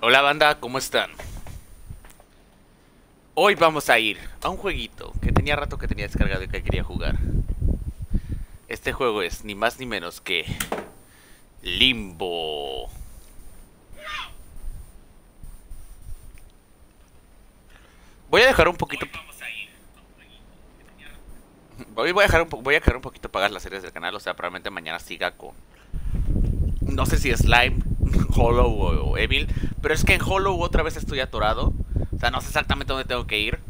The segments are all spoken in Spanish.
Hola banda, ¿cómo están? Hoy vamos a ir a un jueguito que tenía rato que tenía descargado y que quería jugar. Este juego es ni más ni menos que Limbo. Voy a dejar un poquito. Voy a dejar un poquito pagar las series del canal, o sea, probablemente mañana siga con. No sé si Slime, Hollow o Evil, pero es que en Hollow otra vez estoy atorado. O sea, no sé exactamente dónde tengo que ir.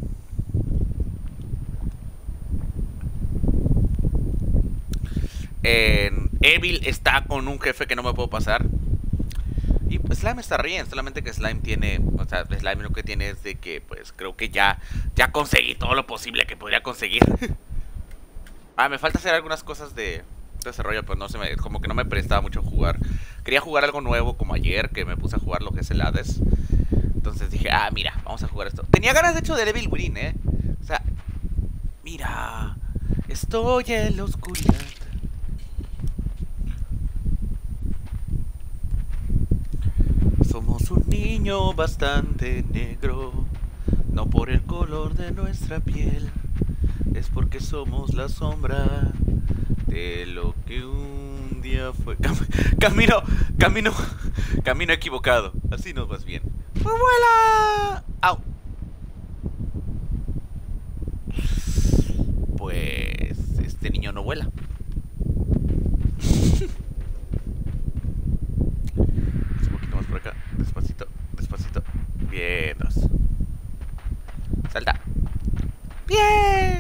En Evil está con un jefe que no me puedo pasar. Y pues Slime está bien, solamente que Slime tiene, o sea, Slime lo que tiene es de que pues creo que ya conseguí todo lo posible que podría conseguir. Me falta hacer algunas cosas de desarrollo, pero no se me, como que no me prestaba mucho jugar. Quería jugar algo nuevo como ayer, que me puse a jugar lo que es el Hades. Entonces dije, mira, vamos a jugar esto. Tenía ganas de hecho de Devil Within, O sea, mira, estoy en la oscuridad. Somos un niño bastante negro, no por el color de nuestra piel, es porque somos la sombra de lo que un día fue. Camino equivocado. Así nos vas bien. ¡Abuela! ¡Au! Pues este niño no vuela. Un poquito más por acá. Despacito, despacito. Bien, dos. Salta. Bien.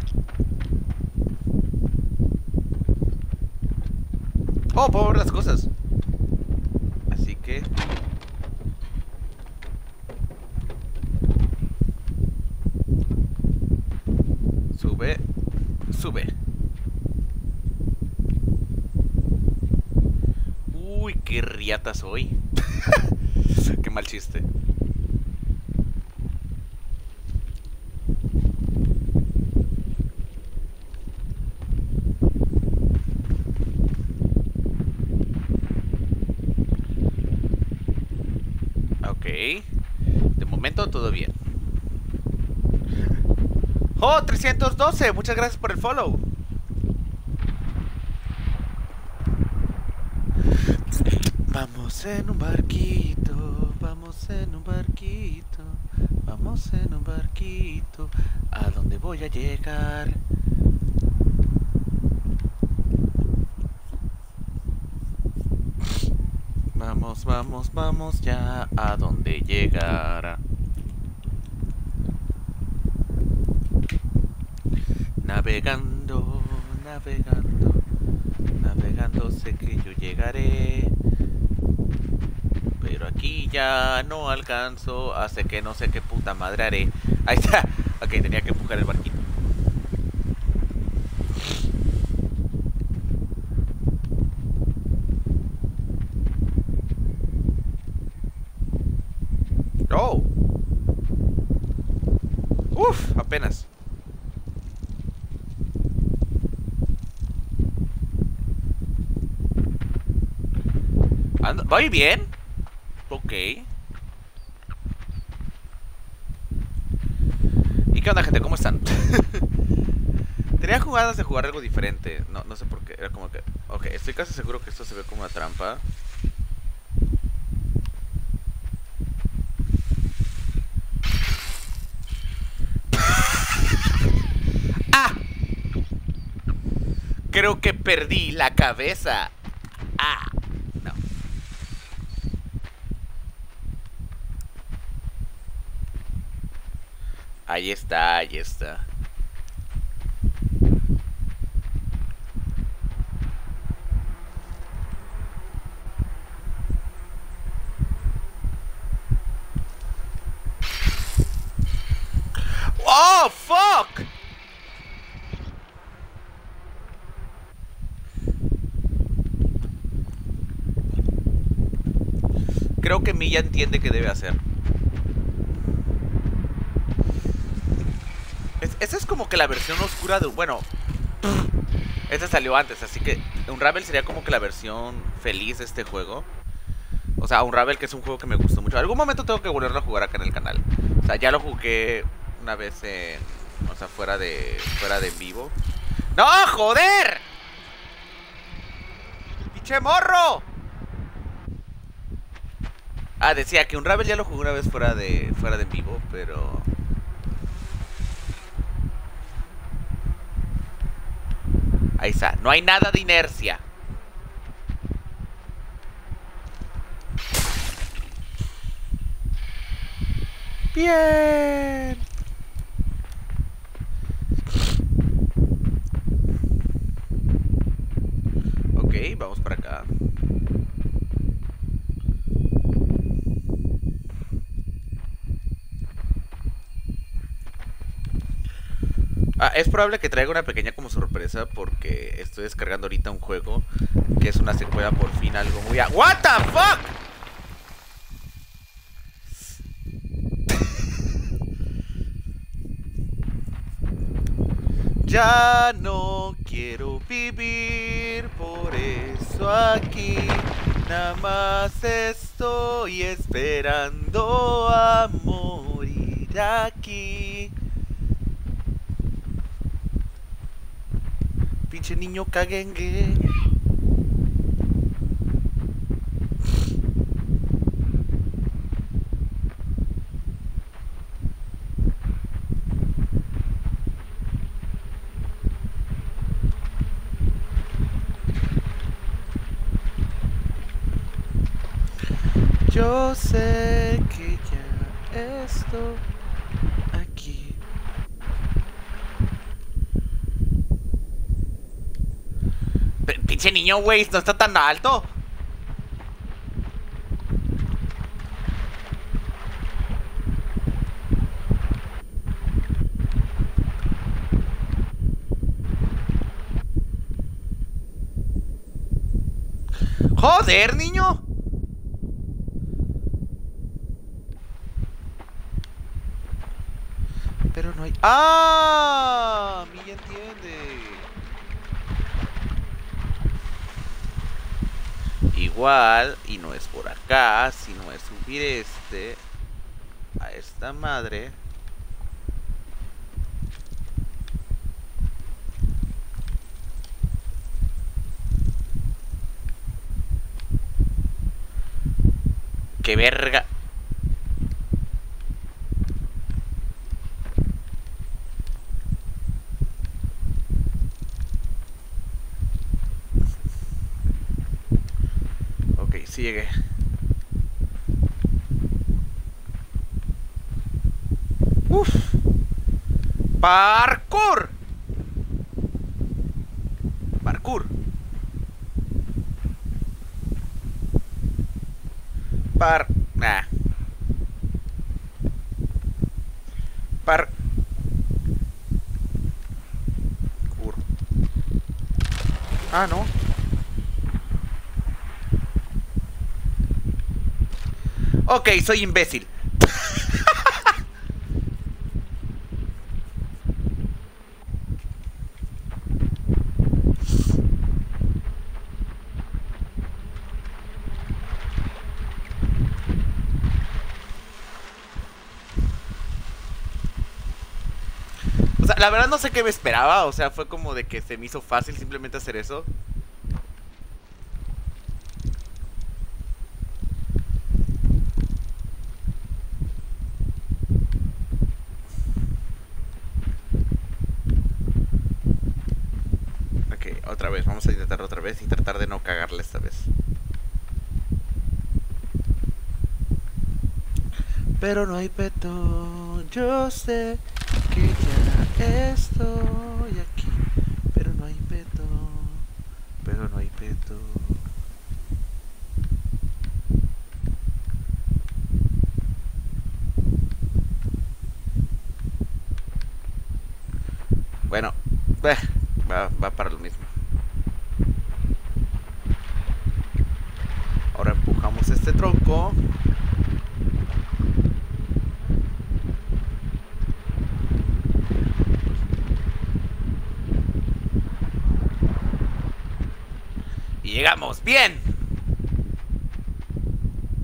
Oh, puedo ver las cosas. Así que sube, sube. Uy, qué riata soy. Qué mal chiste. Ok. De momento todo bien. ¡Oh! 312. Muchas gracias por el follow. Vamos en un barquito, vamos en un barquito, vamos en un barquito. ¿A dónde voy a llegar? Vamos, vamos, vamos ya a dónde llegar. Navegando, navegando, navegando, sé que yo llegaré. Pero aquí ya no alcanzo, hace que no sé qué puta madre haré. Ahí está. Ok, tenía que empujar el barquito. Oh. Uf, apenas. ¿Voy bien? Ok. ¿Y qué onda, gente? ¿Cómo están? Tenía jugadas de jugar algo diferente. No sé por qué. Era como que... Ok, estoy casi seguro que esto se ve como una trampa. ¡Ah! Creo que perdí la cabeza. ¡Ah! No. Ahí está, ahí está. ¡Oh, fuck! Creo que Milla entiende qué debe hacer. Esa es como que la versión oscura de... Bueno, esta salió antes, así que Unravel sería como que la versión feliz de este juego. O sea, Unravel, que es un juego que me gustó mucho. Algún momento tengo que volverlo a jugar acá en el canal. O sea, ya lo jugué una vez en... O sea, fuera de en vivo. ¡No, joder! ¡Pinche morro! Ah, decía que Unravel ya lo jugué una vez fuera de en vivo, pero... Ahí está, no hay nada de inercia. Bien. Ok, vamos para acá. Es probable que traiga una pequeña como sorpresa porque estoy descargando ahorita un juego que es una secuela por fin algo muy... ¿What the fuck? Ya no quiero vivir, por eso aquí nada más estoy esperando a morir aquí. Pinche niño caguengue. Yo sé que ya estoy aquí. Pinche niño, güey, no está tan alto. Joder, niño. Pero no hay... ¡Ah! Mi ya entiende. Igual, y no es por acá, sino es subir a esta madre. ¡Qué verga! Ok, sí llegué. ¡Uf! ¡Parkour! ¡Parkour! Nah. Parkour. Ah, no. Ok, soy imbécil. O sea, la verdad no sé qué me esperaba. O sea, fue como de que se me hizo fácil simplemente hacer eso. Ok, otra vez, vamos a intentar otra vez y tratar de no cagarle esta vez. Pero no hay peto, yo sé que ya estoy aquí. Pero no hay peto, pero no hay peto. Bueno, va para lo mismo. Ahora empujamos este tronco. Y llegamos, bien.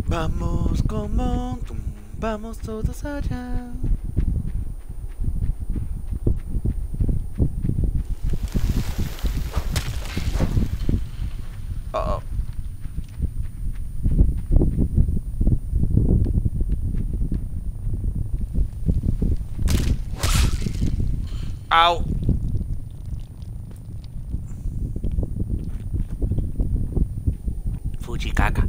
Vamos como vamos todos allá. Oh, oh. Au. Fujicaca.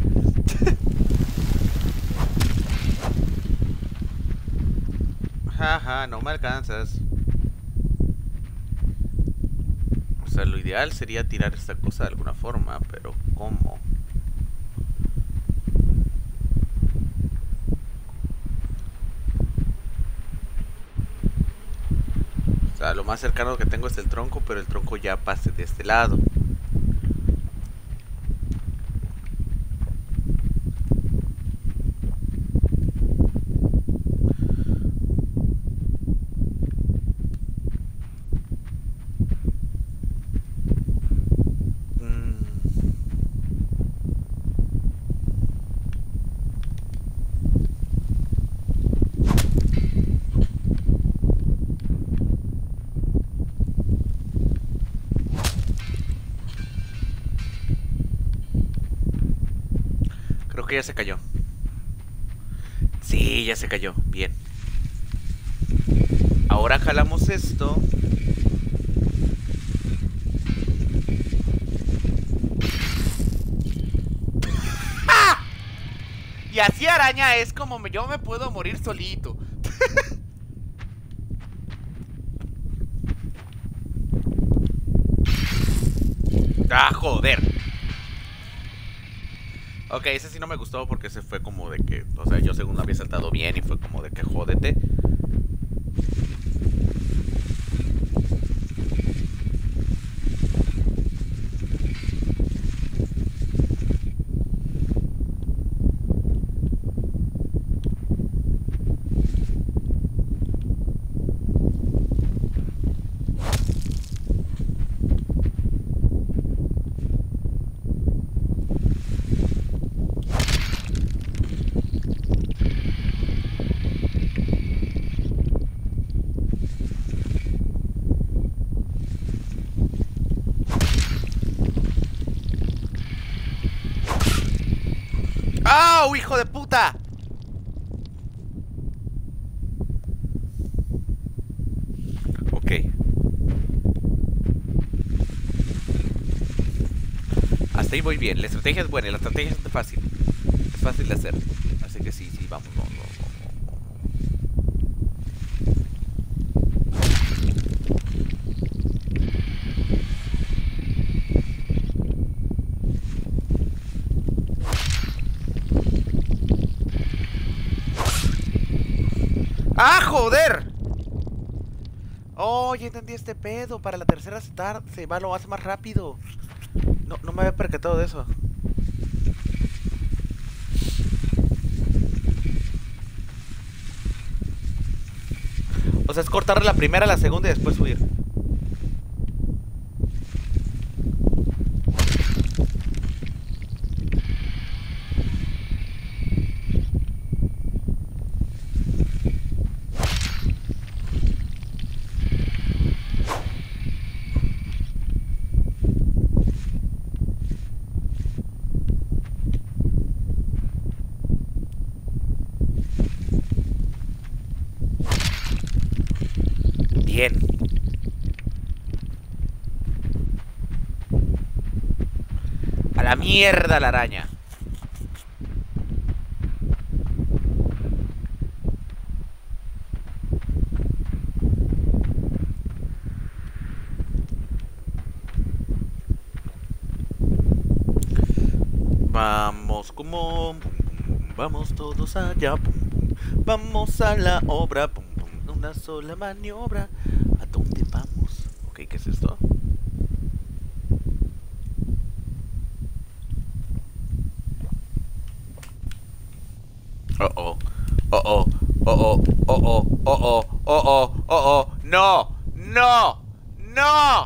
Jaja, no me alcanzas. O sea, lo ideal sería tirar esta cosa de alguna forma, pero ¿cómo? O sea, lo más cercano que tengo es el tronco, pero el tronco ya pase de este lado. Creo que ya se cayó. Sí, ya se cayó. Bien. Ahora jalamos esto. ¡Ah! Y así, araña, es como yo me puedo morir solito. ¡Ah, joder! Ok, ese sí no me gustó porque se fue como de que... O sea, yo según había saltado bien y fue como de que jódete. ¡Au, hijo de puta! Ok. Hasta ahí voy bien. La estrategia es buena y la estrategia es fácil. Es fácil de hacer. Así que sí, sí, vamos, vamos, vamos, vamos. ¡Ah, joder! Oh, ya entendí este pedo. Para la tercera se va, lo hace más rápido. No, no me había percatado de eso. O sea, es cortarle la primera a la segunda y después subir. Bien. A la mierda la araña. Vamos como... Vamos todos allá. Vamos a la obra. Una sola maniobra. ¿A dónde vamos? Ok, ¿qué es esto? Oh oh. Oh oh. Oh oh. Oh oh. Oh oh. Oh oh. Oh oh. No. No. No.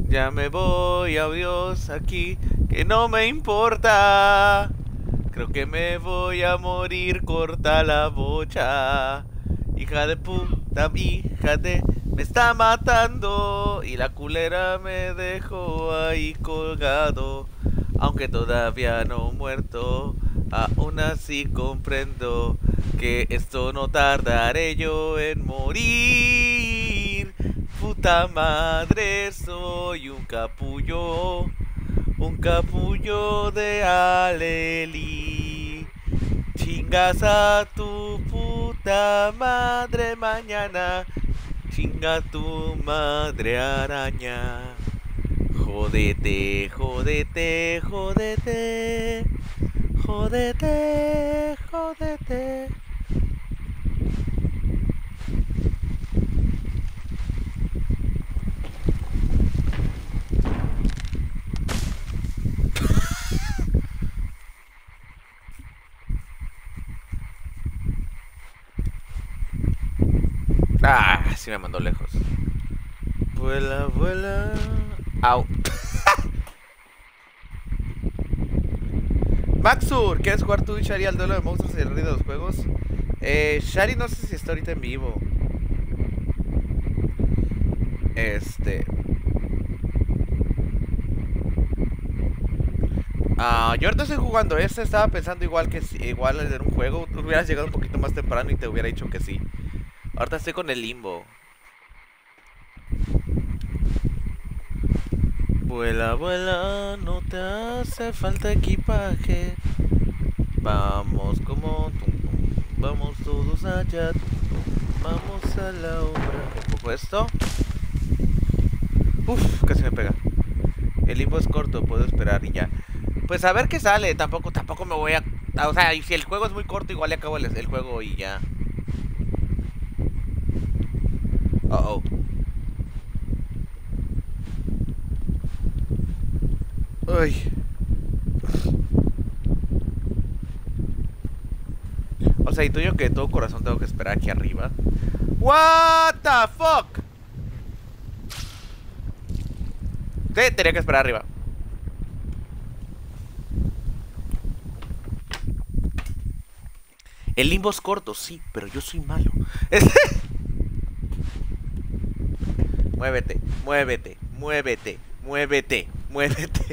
Ya me voy, adiós, aquí, que no me importa. Creo que me voy a morir, corta la bocha. Hija de puta, hija de... Me está matando y la culera me dejó ahí colgado. Aunque todavía no muerto, aún así comprendo que esto no tardaré yo en morir. Puta madre, soy un capullo de Aleli. Chingas a tu puta madre mañana. Chinga tu madre araña. Jódete, jódete, jódete. Jódete, jódete. Ah, sí me mandó lejos. Vuela, vuela. Au. Maxur, ¿quieres jugar tú y Shari al duelo de monstruos y el rey de los juegos? Shari no sé si está ahorita en vivo. Yo ahorita estoy jugando estaba pensando igual que igual en un juego. Tú hubieras llegado un poquito más temprano y te hubiera dicho que sí. Ahorita estoy con el limbo. Vuela, vuela, no te hace falta equipaje. Vamos como vamos todos allá. Vamos a la obra. Un poco esto. Uf, casi me pega. El limbo es corto, puedo esperar y ya. Pues a ver qué sale. Tampoco me voy a... O sea, y si el juego es muy corto, igual le acabo el juego y ya. Oh. Uy. O sea, intuyo que de todo corazón tengo que esperar aquí arriba. What the fuck. Sí, tenía que esperar arriba. El limbo es corto, sí, pero yo soy malo. Muévete, muévete, muévete, muévete, muévete.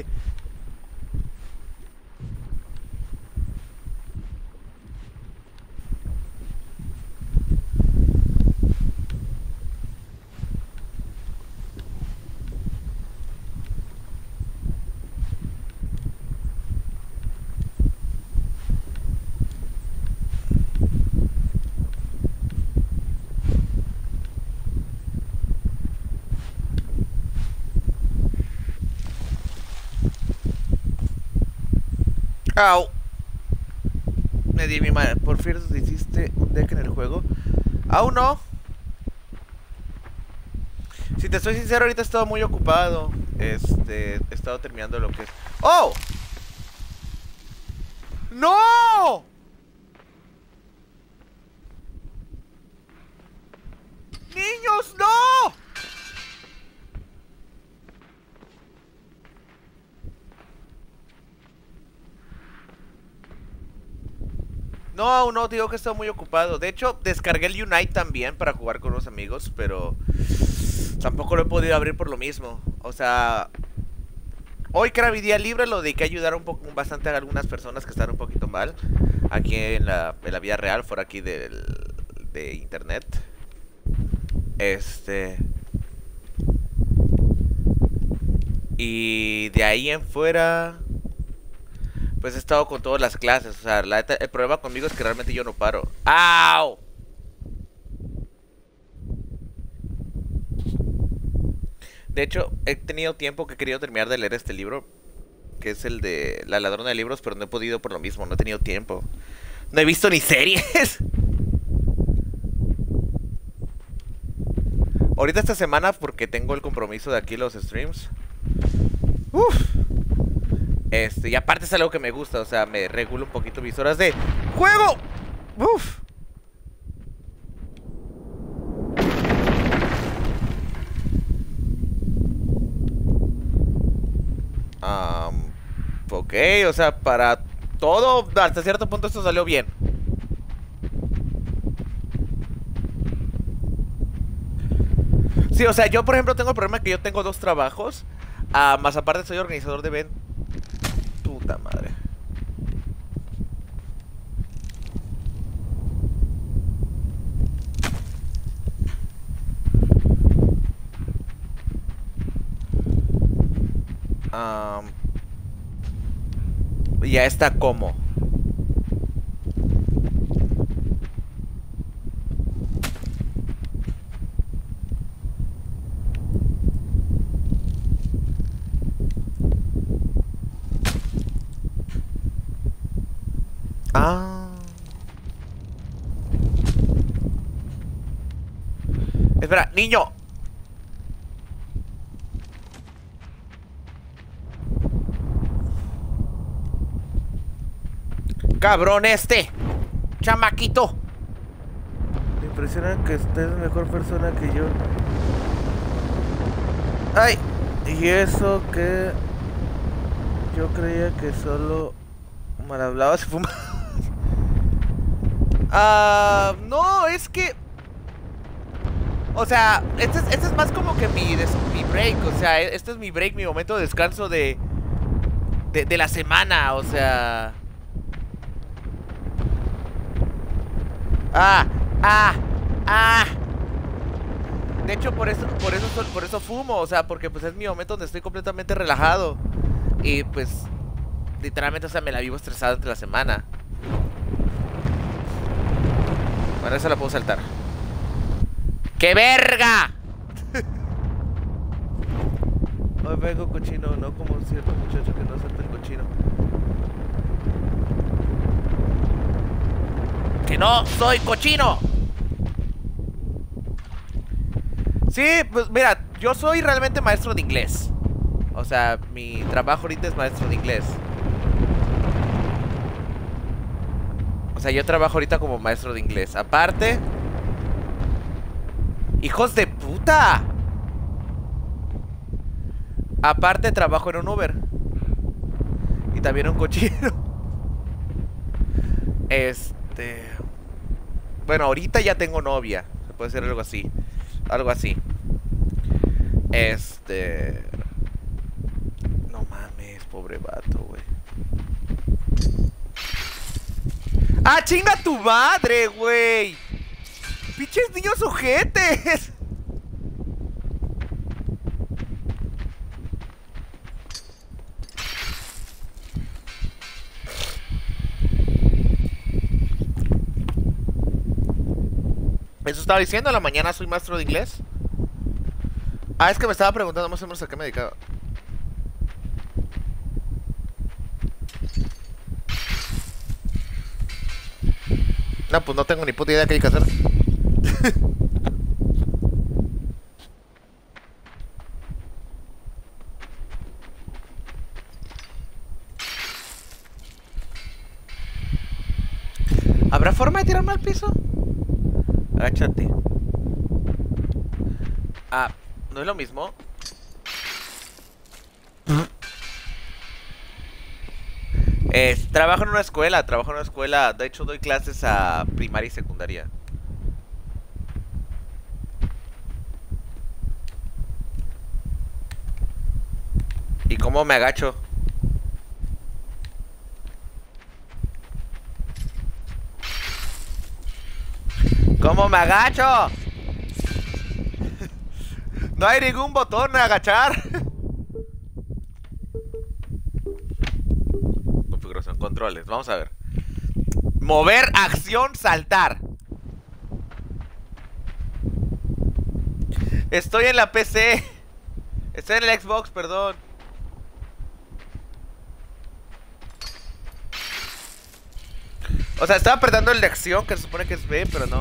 Au. Me di mi madre. Por fin hiciste un deck en el juego. Aún no. Si te soy sincero, ahorita he estado muy ocupado. He estado terminando lo que es. ¡Oh! ¡No! ¡Niños, no! No, aún no, digo que he estado muy ocupado. De hecho, descargué el Unite también para jugar con unos amigos, pero tampoco lo he podido abrir por lo mismo. O sea, hoy que era mi día libre lo dediqué a ayudar bastante a algunas personas que están un poquito mal aquí en la vida real, fuera aquí de internet. Y de ahí en fuera, pues he estado con todas las clases. O sea, el problema conmigo es que realmente yo no paro. ¡Au! De hecho, he tenido tiempo que he querido terminar de leer este libro, que es el de La ladrona de libros, pero no he podido por lo mismo, no he tenido tiempo. No he visto ni series. Ahorita esta semana, porque tengo el compromiso de aquí los streams. Uf. Y aparte es algo que me gusta, o sea, me regulo un poquito mis horas de juego. Uf. Ok, o sea, para todo, hasta cierto punto esto salió bien. Sí, o sea, yo por ejemplo tengo el problema que yo tengo 2 trabajos. Más aparte soy organizador de eventos. Puta madre. Ya está como. Espera, niño. Cabrón este. Chamaquito. Me impresiona que usted es mejor persona que yo. Ay, y eso que yo creía que solo mal hablabas y fumabas. No, es que... O sea, este es más como que mi break. O sea, este es mi break, mi momento de descanso de la semana. O sea... De hecho, por eso fumo. O sea, porque pues es mi momento donde estoy completamente relajado. Y pues, literalmente, o sea, me la vivo estresado entre la semana. Bueno, esa la puedo saltar. ¡Qué verga! Hoy vengo cochino, no como un cierto muchacho que no acepta el cochino. ¡Que no soy cochino! Sí, pues mira, yo soy realmente maestro de inglés. O sea, mi trabajo ahorita es maestro de inglés. O sea, yo trabajo ahorita como maestro de inglés. Aparte... ¡Hijos de puta! Aparte trabajo en un Uber. Y también un cochino. Bueno, ahorita ya tengo novia. Se puede decir algo así. Algo así. No mames, pobre vato, güey. ¡Ah, chinga tu madre, güey! ¡Pinches niños ojetes! Eso estaba diciendo, a la mañana soy maestro de inglés. Es que me estaba preguntando más o menos a qué me dedicaba. No, pues no tengo ni puta idea de qué hay que hacer. ¿Habrá forma de tirarme al piso? Agáchate. ¿No es lo mismo? Trabajo en una escuela, de hecho doy clases a primaria y secundaria. ¿Y cómo me agacho? ¿Cómo me agacho? No hay ningún botón de agachar. Configuración, controles, vamos a ver. Mover, acción, saltar. Estoy en la PC. Estoy en el Xbox, perdón. O sea, estaba apretando el de acción, que se supone que es B, pero no.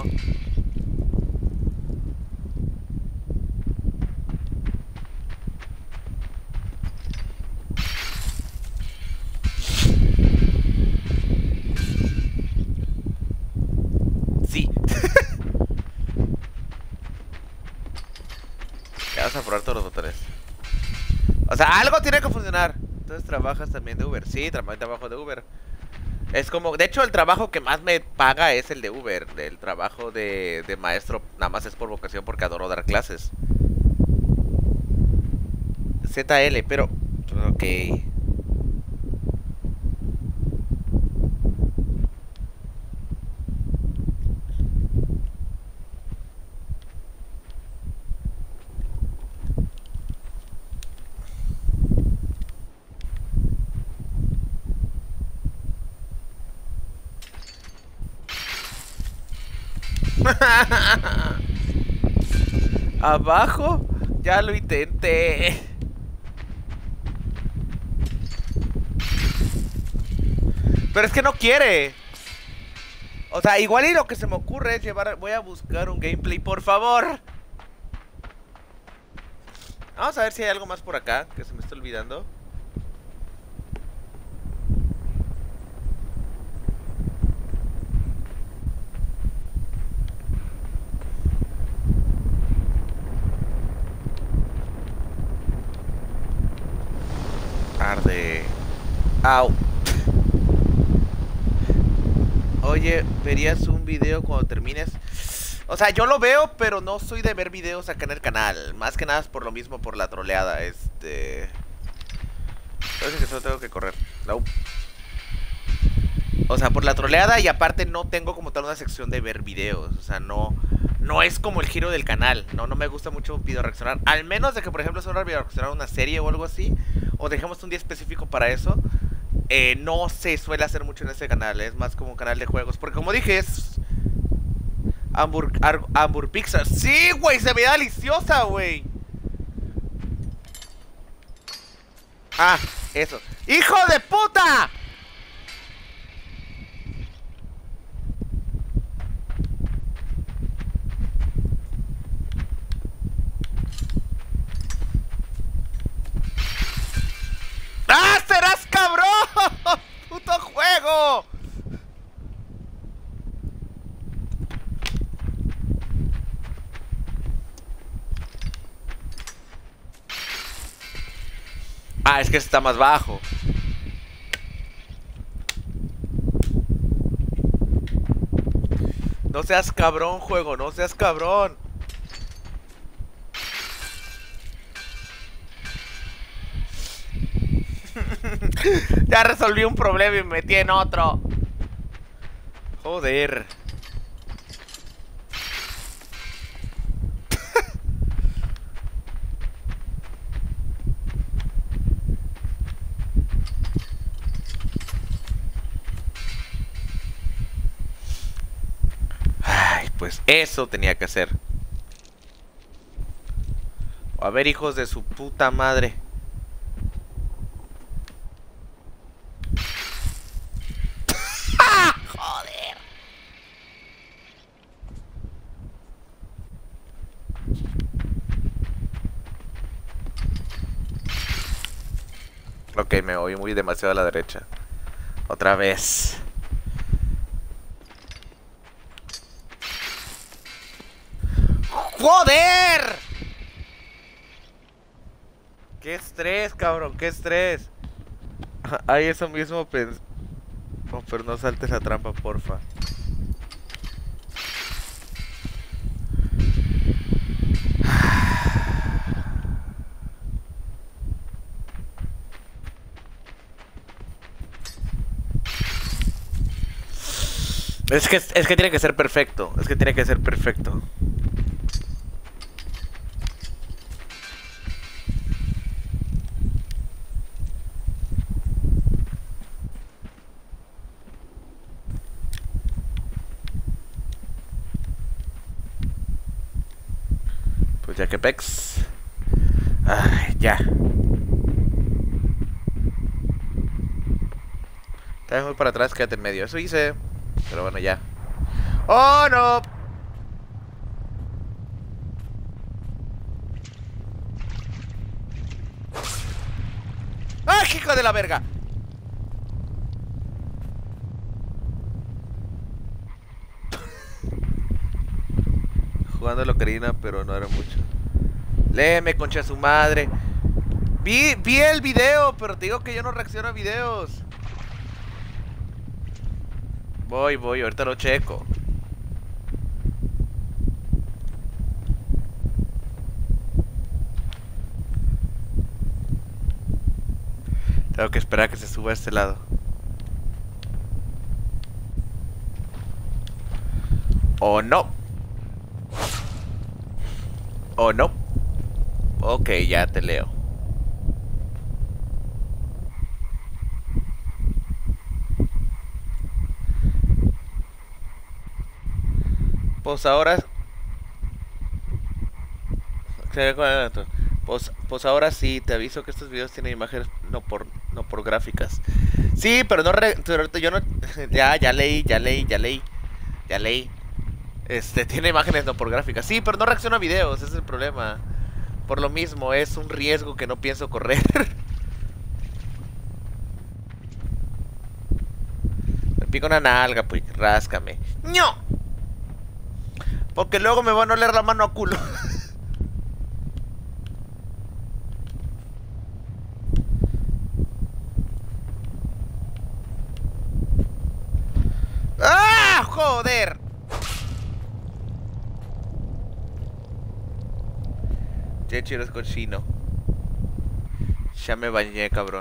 Sí. Ya vas a probar todos los botones. O sea, algo tiene que funcionar. Entonces trabajas también de Uber. Sí, trabajo de Uber. Es como, de hecho el trabajo que más me paga es el de Uber. El trabajo de maestro nada más es por vocación porque adoro dar clases. ZL, pero... Ok. Abajo, ya lo intenté. Pero es que no quiere. O sea, igual y lo que se me ocurre es llevar... Voy a buscar un gameplay, por favor. Vamos a ver si hay algo más por acá que se me está olvidando. Arde. Au. Oye, ¿verías un video cuando termines? O sea, yo lo veo, pero no soy de ver videos acá en el canal. Más que nada es por lo mismo, por la troleada. Parece que solo tengo que correr. No. O sea, por la troleada y aparte no tengo como tal una sección de ver videos. O sea, no es como el giro del canal. No me gusta mucho video reaccionar. Al menos de que, por ejemplo, solo video reaccionar a una serie o algo así. O dejemos un día específico para eso. No se suele hacer mucho en este canal. Es más como un canal de juegos. Porque como dije, es... Hamburg Pizza. Sí, güey, se veía deliciosa, güey. Ah, eso. ¡Hijo de puta! ¡Ah, serás cabrón! ¡Puto juego! Ah, es que está más bajo. No seas cabrón, juego, no seas cabrón. Ya resolví un problema y me metí en otro. Joder. Ay, pues eso tenía que hacer. A ver, hijos de su puta madre. Joder. Ok, me voy muy demasiado a la derecha. Otra vez. ¡Joder! ¡Qué estrés, cabrón! ¡Qué estrés! Ay, eso mismo pensé. Oh, pero no saltes la trampa, porfa. Es que tiene que ser perfecto. Es que tiene que ser perfecto. Pues ya que pex. Ay, ya. Te voy para atrás, quédate en medio. Eso hice. Pero bueno, ya. ¡Oh, no! ¡Ay, hijo de la verga! Jugando a la Ocarina, pero no era mucho. Léeme, concha de su madre. Vi el video, pero te digo que yo no reacciono a videos. Voy, ahorita lo checo. Tengo que esperar a que se suba a este lado. ¿O no? ¿O no? Ok, ya te leo. Pues ahora... Pues ahora sí, te aviso que estos videos tienen imágenes no por gráficas. Sí, pero no pero yo no... Ya leí. Tiene imágenes no por gráficas. Sí, pero no reacciona a videos, ese es el problema. Por lo mismo, es un riesgo que no pienso correr. Me pica una nalga, pues, ráscame. ¡No! Porque luego me van a oler la mano a culo. ¡Ah! ¡Joder! Chechiro es cochino. Ya me bañé, cabrón.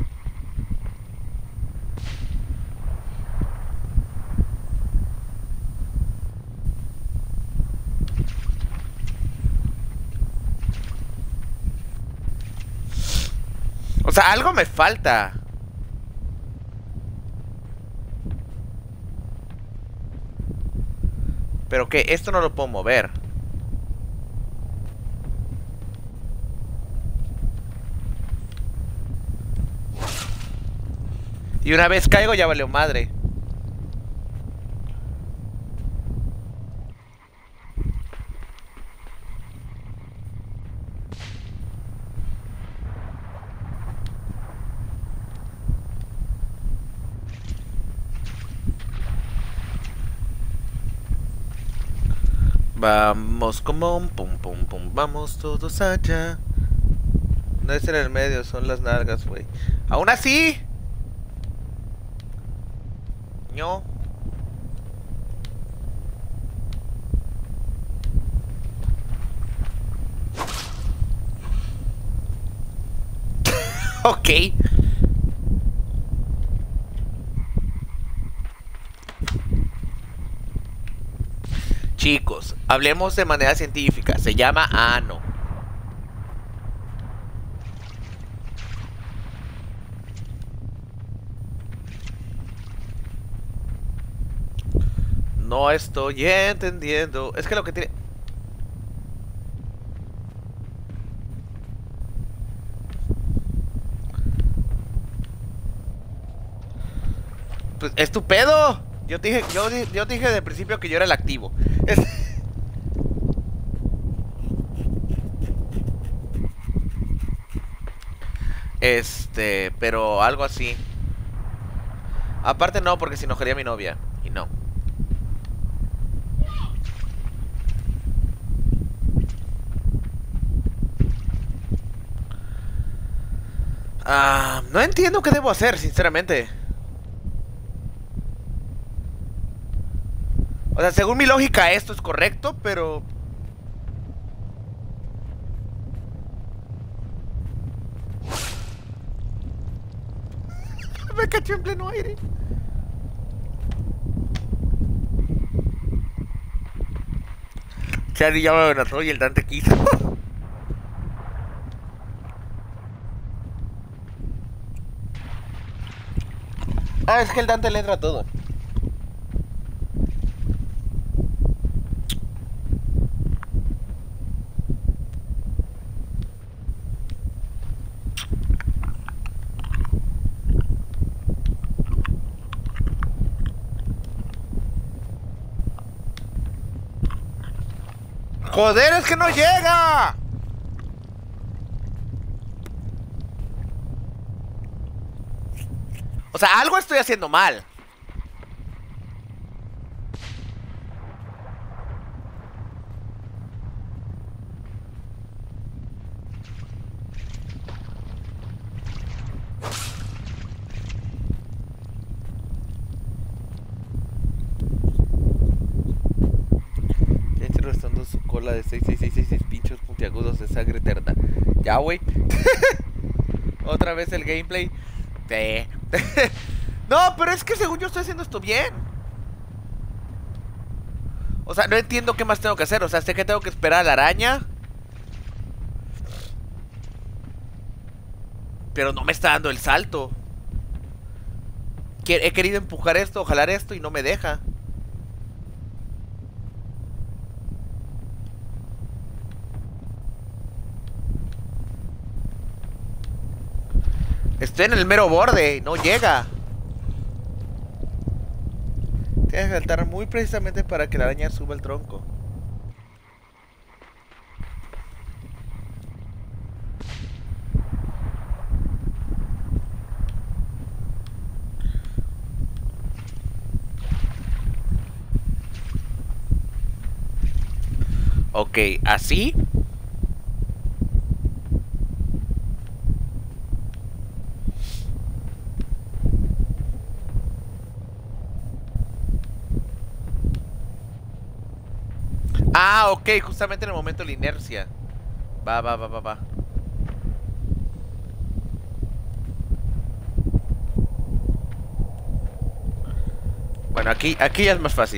O sea, algo me falta. Pero que esto no lo puedo mover. Y una vez caigo ya valió madre. Vamos como un pum pum pum, vamos todos allá. No es en el medio, son las nalgas, güey. ¡Aún así! No. Ok. Chicos, hablemos de manera científica. Se llama ano. No estoy entendiendo. Es que lo que tiene... Pues es tu pedo. Yo dije desde el principio que yo era el activo. Pero algo así. Aparte no, porque se enojaría a mi novia. Y no. No entiendo qué debo hacer, sinceramente. O sea, según mi lógica esto es correcto, pero... Me caché en pleno aire. Charlie ya me amenazó y el Dante quiso. Es que el Dante le entra a todo. ¡Joder, es que no llega! O sea, algo estoy haciendo mal. mostrando su cola de 66666 pinchos puntiagudos de sangre eterna. Ya, güey. Otra vez el gameplay. Sí. No, pero es que según yo estoy haciendo esto bien. O sea, no entiendo qué más tengo que hacer. O sea, sé que tengo que esperar a la araña, pero no me está dando el salto. He querido empujar esto, jalar esto y no me deja. Estoy en el mero borde, no llega. Tienes que saltar muy precisamente para que la araña suba el tronco. Ok, así. Ah, ok, justamente en el momento de la inercia. Va. Bueno, aquí ya es más fácil.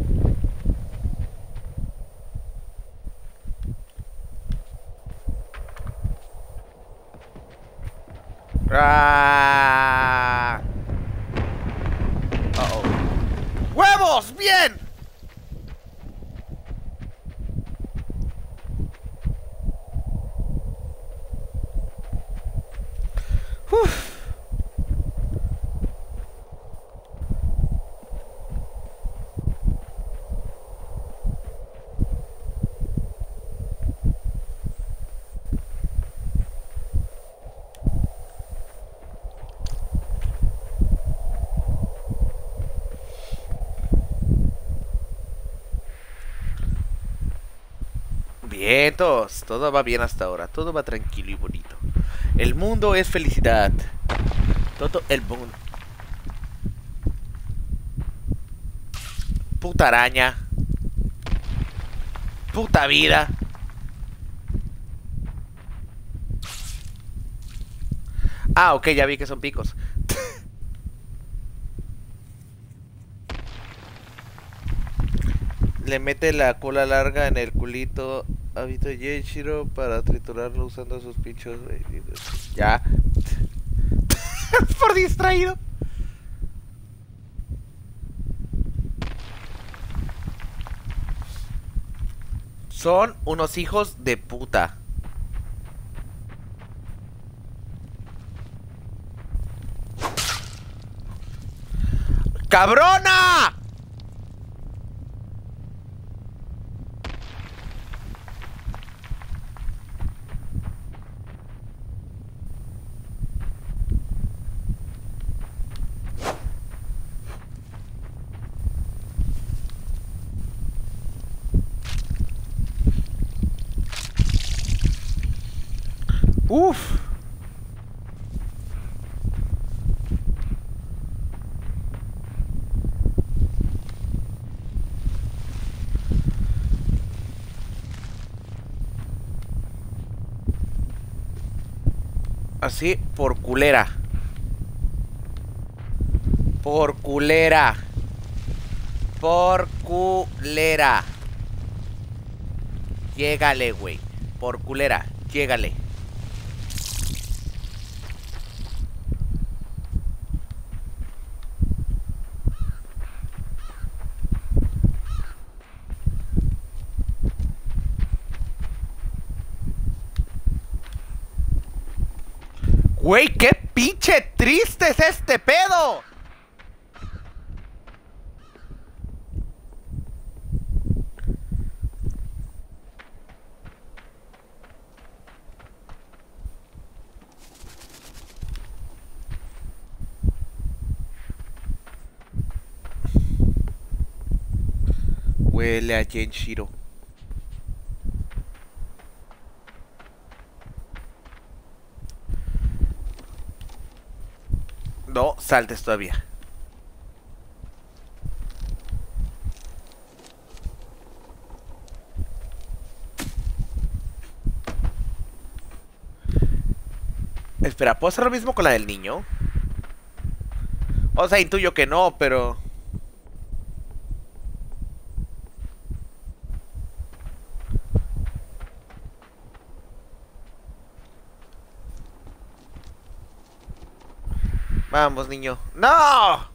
Ah. Uh-oh. ¡Huevos! ¡Bien! Uf. Vientos, todo va bien hasta ahora, todo va tranquilo y bonito. El mundo es felicidad. Todo el mundo. Puta araña. Puta vida. Ah, ok, ya vi que son picos. Le mete la cola larga en el culito a Vito Yenshiro para triturarlo usando sus pinchos. Ya. Por distraído. Son unos hijos de puta. ¡Cabrona! Uf. Así, por culera. Por culera. Por culera. Llégale, güey. Por culera, llégale. Güey, qué pinche triste es este pedo. Huele a Yenshiro. No saltes todavía. Espera, ¿puedo hacer lo mismo con la del niño? O sea, intuyo que no, pero... Vamos, niño. ¡No!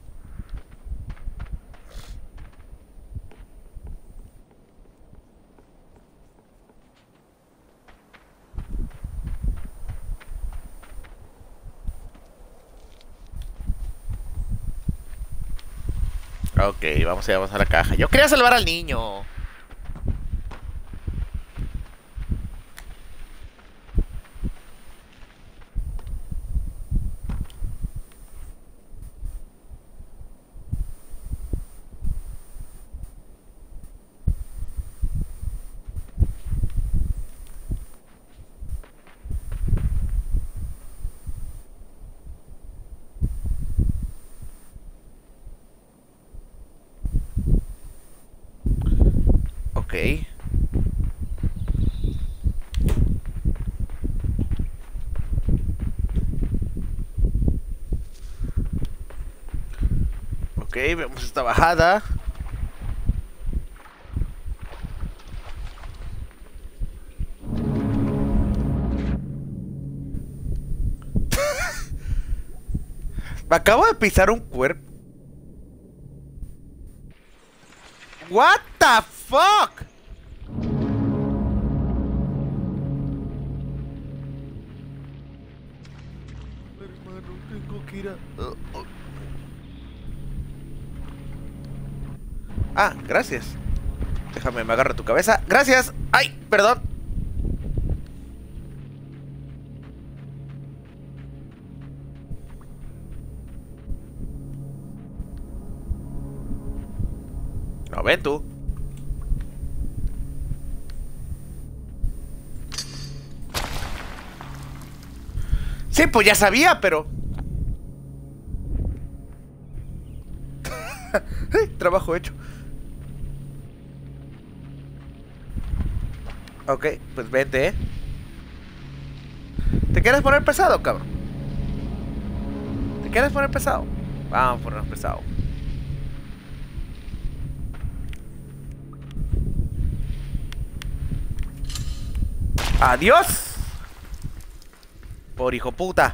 Ok, vamos a la caja. Yo quería salvar al niño. Ok. Ok, vemos esta bajada. Me acabo de pisar un cuerpo. What the fuck? Hermano, tengo que ir a... Ah, gracias. Déjame, me agarro tu cabeza. Gracias. Ay, perdón. No, ven tú. Sí, pues ya sabía, pero... Trabajo hecho. Ok, pues vente, ¿eh? ¿Te quieres poner pesado, cabrón? ¿Te quieres poner pesado? Vamos a ponernos pesado. ¡Adiós! Por hijo puta.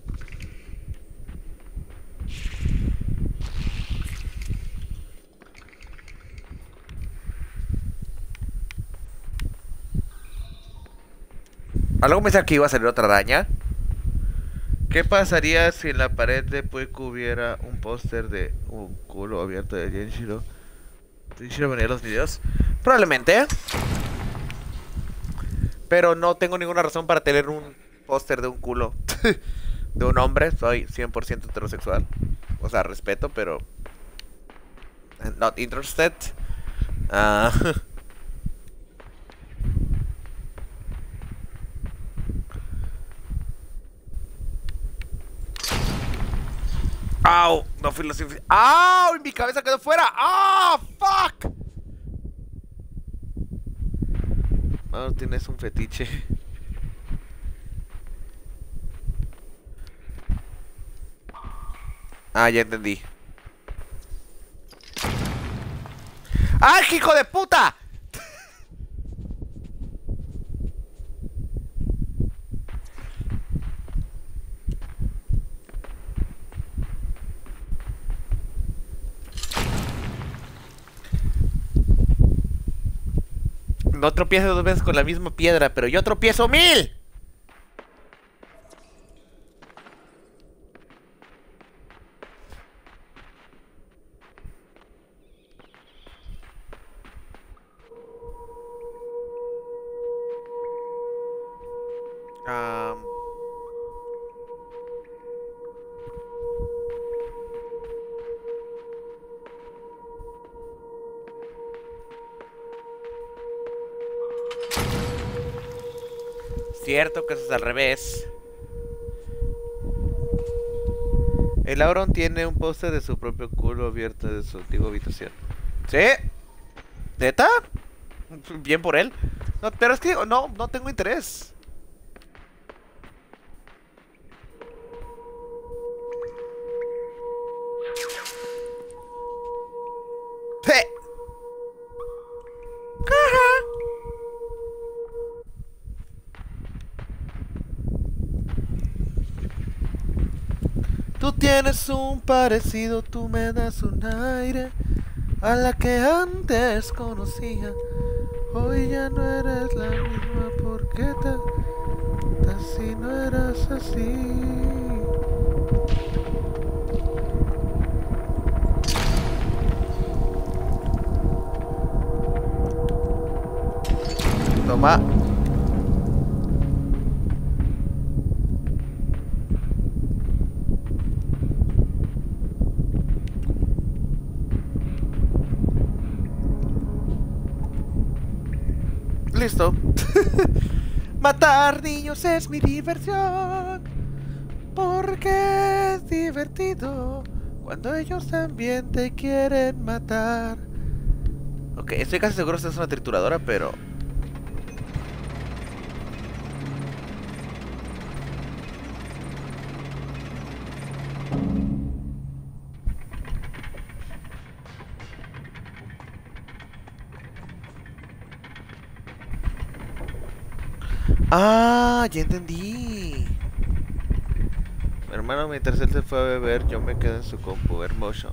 Algo me dice que iba a salir otra araña. ¿Qué pasaría si en la pared de Pueku hubiera un póster de un culo abierto de Genshiro? ¿Genshiro venía los videos? Probablemente. Pero no tengo ninguna razón para tener un póster de un culo de un hombre. Soy 100% heterosexual. O sea, respeto, pero... Not interested. ¡Au! No fui lo suficiente. ¡Au! Y mi cabeza quedó fuera. ¡Ah! ¡Fuck! No, tienes un fetiche. Ah, ya entendí. ¡Ah, hijo de puta! No tropieces 2 veces con la misma piedra, pero yo tropiezo 1000. Cierto que eso es al revés. El Auron tiene un póster de su propio culo abierto de su antigua habitación. ¿Sí? ¿Neta? Bien por él. No, pero es que no tengo interés. tienes un parecido, tú me das un aire a la que antes conocía. Hoy ya no eres la misma, ¿por qué si no eras así? Toma. Listo. Matar niños es mi diversión, porque es divertido cuando ellos también te quieren matar. Ok, estoy casi seguro que esta es una trituradora, pero... Ah, ya entendí. Mi hermano, mientras él se fue a beber, yo me quedé en su compu. Hermoso.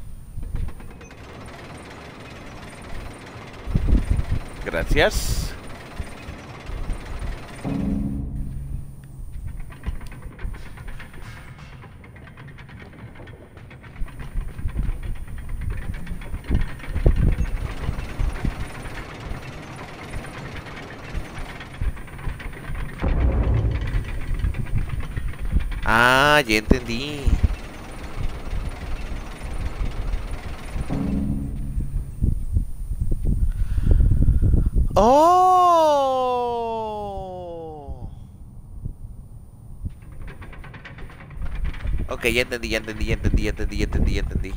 Gracias. Ah, ya entendí. ¡Oh! Ok, ya entendí, ya entendí, ya entendí, ya entendí, ya entendí, ya entendí.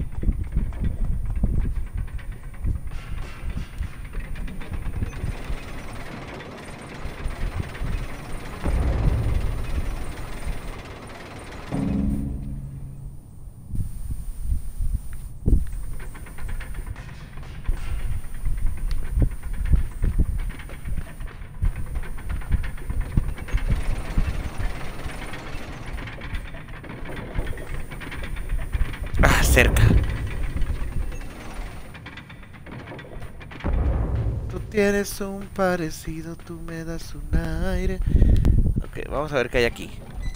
Ah, cerca. Tú tienes un parecido, tú me das un aire. Ok, vamos a ver qué hay aquí.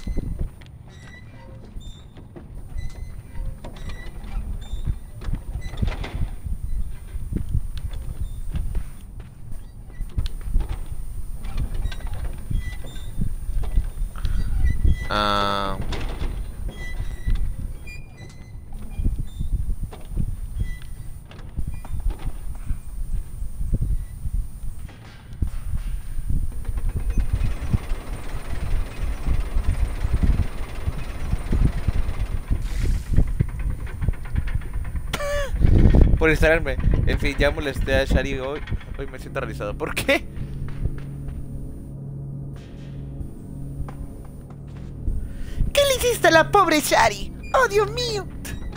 Ah... por distraerme. En fin, ya molesté a Shari hoy. Hoy me siento realizado. ¿Por qué? ¿Qué le hiciste a la pobre Shari? ¡Oh, Dios mío!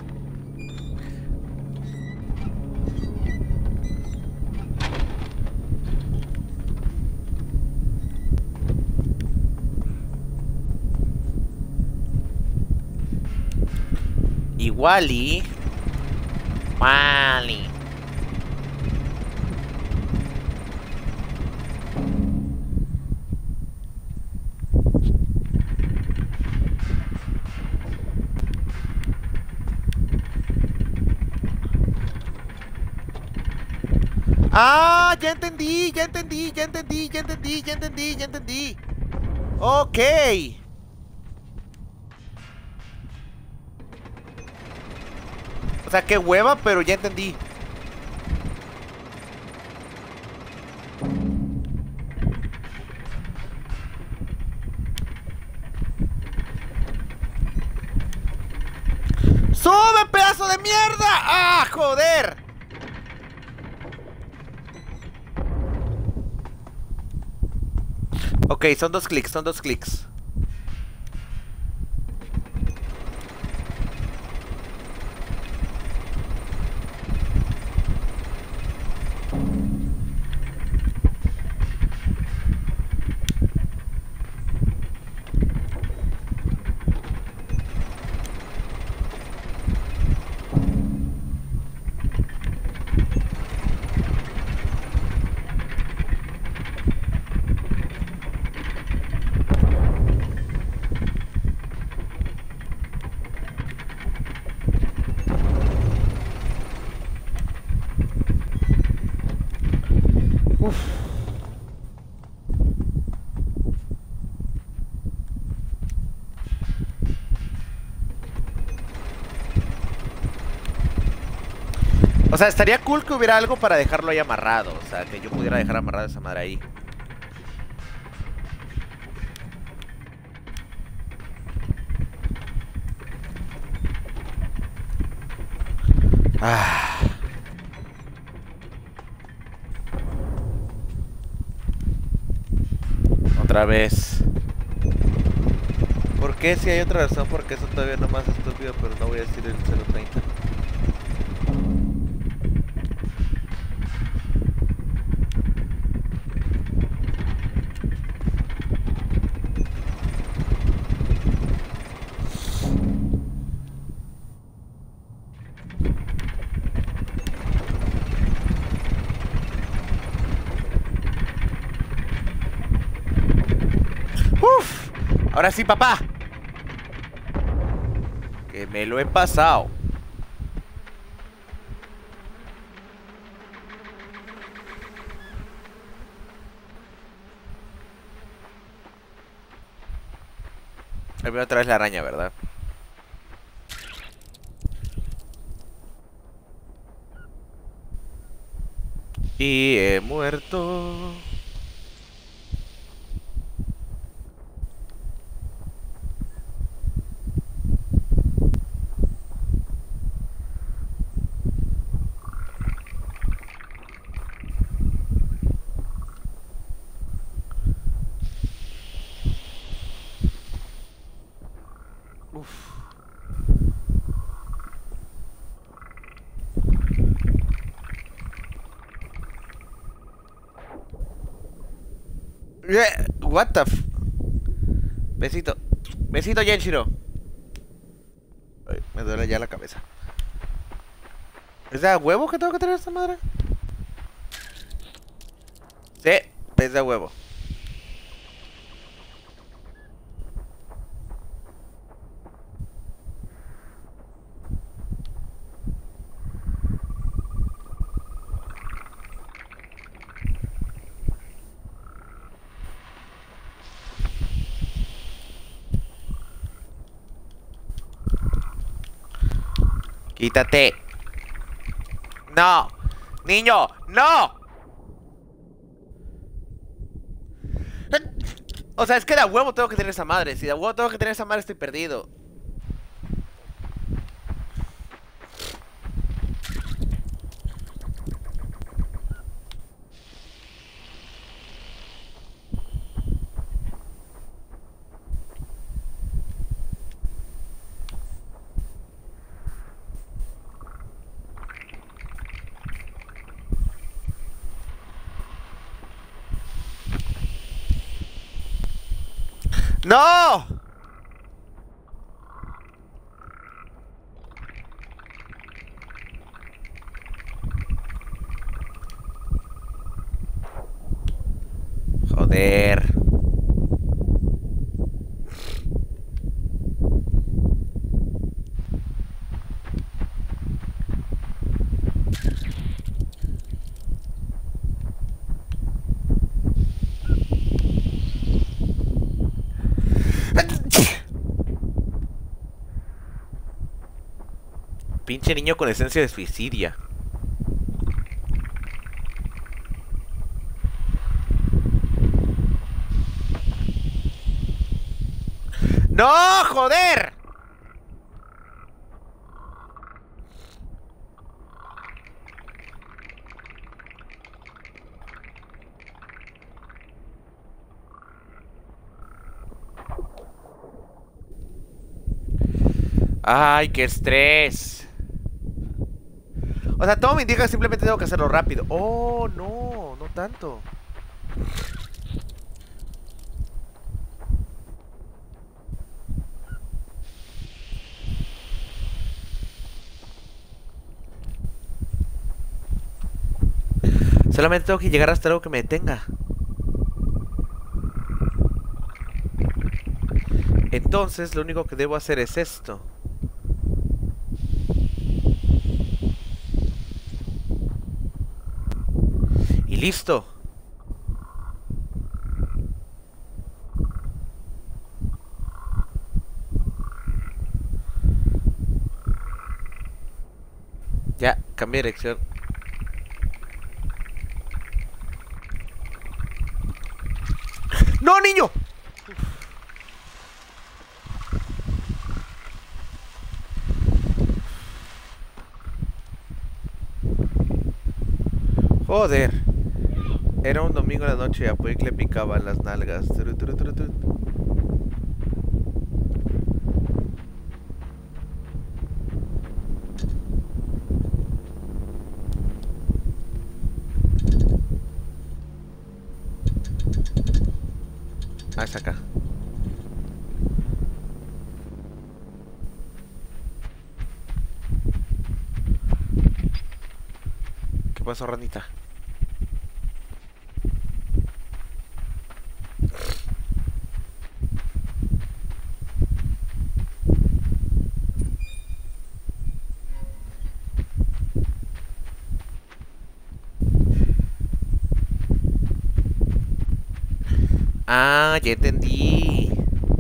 Y Wally. Wally. Ah, ya entendí, ya entendí, ya entendí, ya entendí, ya entendí, ya entendí. Ok. O sea, qué hueva, pero ya entendí. ¡Sube, pedazo de mierda! ¡Ah, joder! Ok, son 2 clics, son 2 clics. Uf. O sea, estaría cool que hubiera algo para dejarlo ahí amarrado. O sea, que yo pudiera dejar amarrado esa madre ahí. Ah. Otra vez. ¿Por qué? Si hay otra razón, porque eso todavía no más estúpido, pero no voy a decir el 030. ¡Uf! Ahora sí, papá. Que me lo he pasado. Ahí veo otra vez la araña, ¿verdad? Y he muerto. Uf. What the f... Besito. Besito, Yenshiro. Ay, me duele ya la cabeza. ¿Es de a huevo que tengo que tener esta madre? Sí, es de a huevo. Quítate. No. Niño, no. O sea, es que de a huevo tengo que tener esa madre. Si de a huevo tengo que tener esa madre, estoy perdido. ¡No! Joder. Pinche niño con esencia de suicidia. ¡No, joder! ¡Ay, qué estrés! O sea, todo me indica que simplemente tengo que hacerlo rápido. Oh, no, no tanto. Solamente tengo que llegar hasta algo que me detenga. Entonces, lo único que debo hacer es esto. Y listo. Cambia de dirección. ¡No, niño! Joder. Era un domingo en la noche y a Puig le picaban las nalgas. Ah, es acá. ¿Qué pasó, ranita? Ah, ya entendí.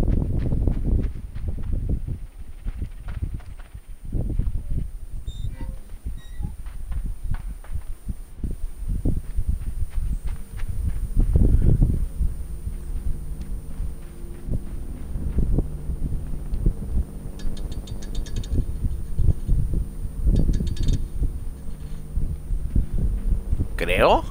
Creo.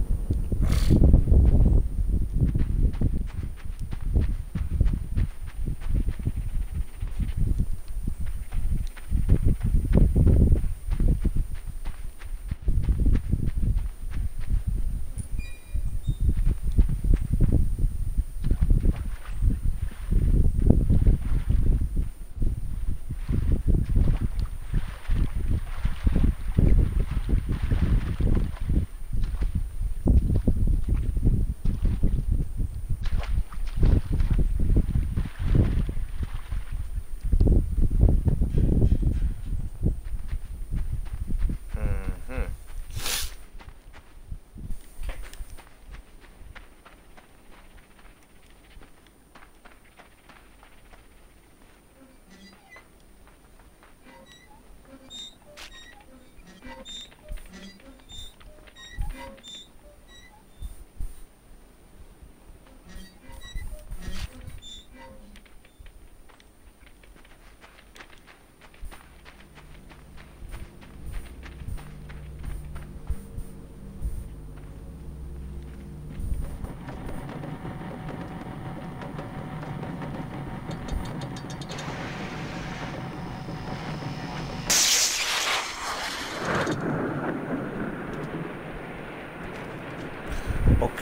Ok.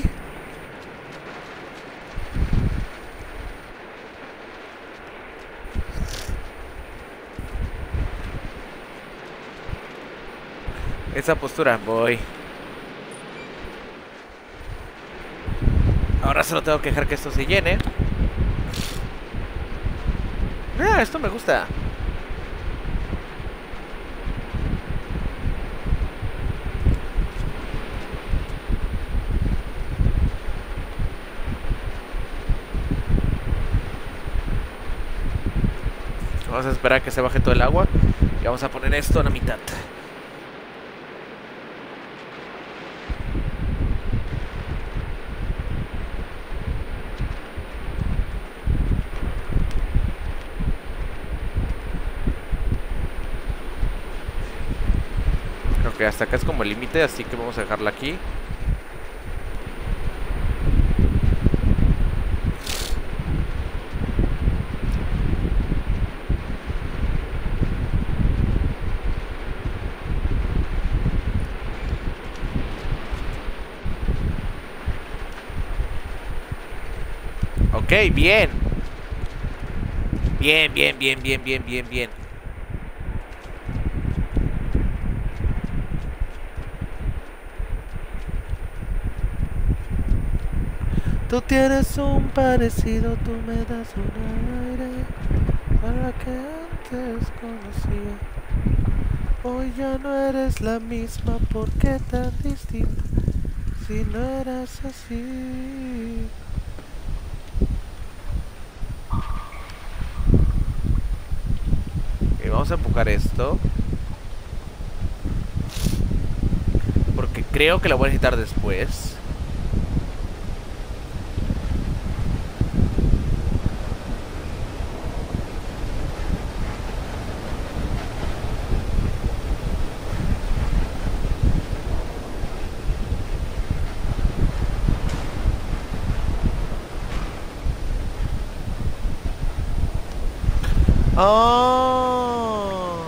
Esa postura, voy. Ahora solo tengo que dejar que esto se llene. Ah, esto me gusta. Vamos a esperar a que se baje todo el agua. Y vamos a poner esto a la mitad. Ok, hasta acá es como el límite, así que vamos a dejarla aquí. Ok, bien. Bien, bien, bien, bien, bien, bien, bien. Tú tienes un parecido, tú me das un aire a la que antes conocía. Hoy ya no eres la misma, ¿por qué tan distinta? Si no eras así. Ok, vamos a empujar esto. creo que la voy a necesitar después. Oh.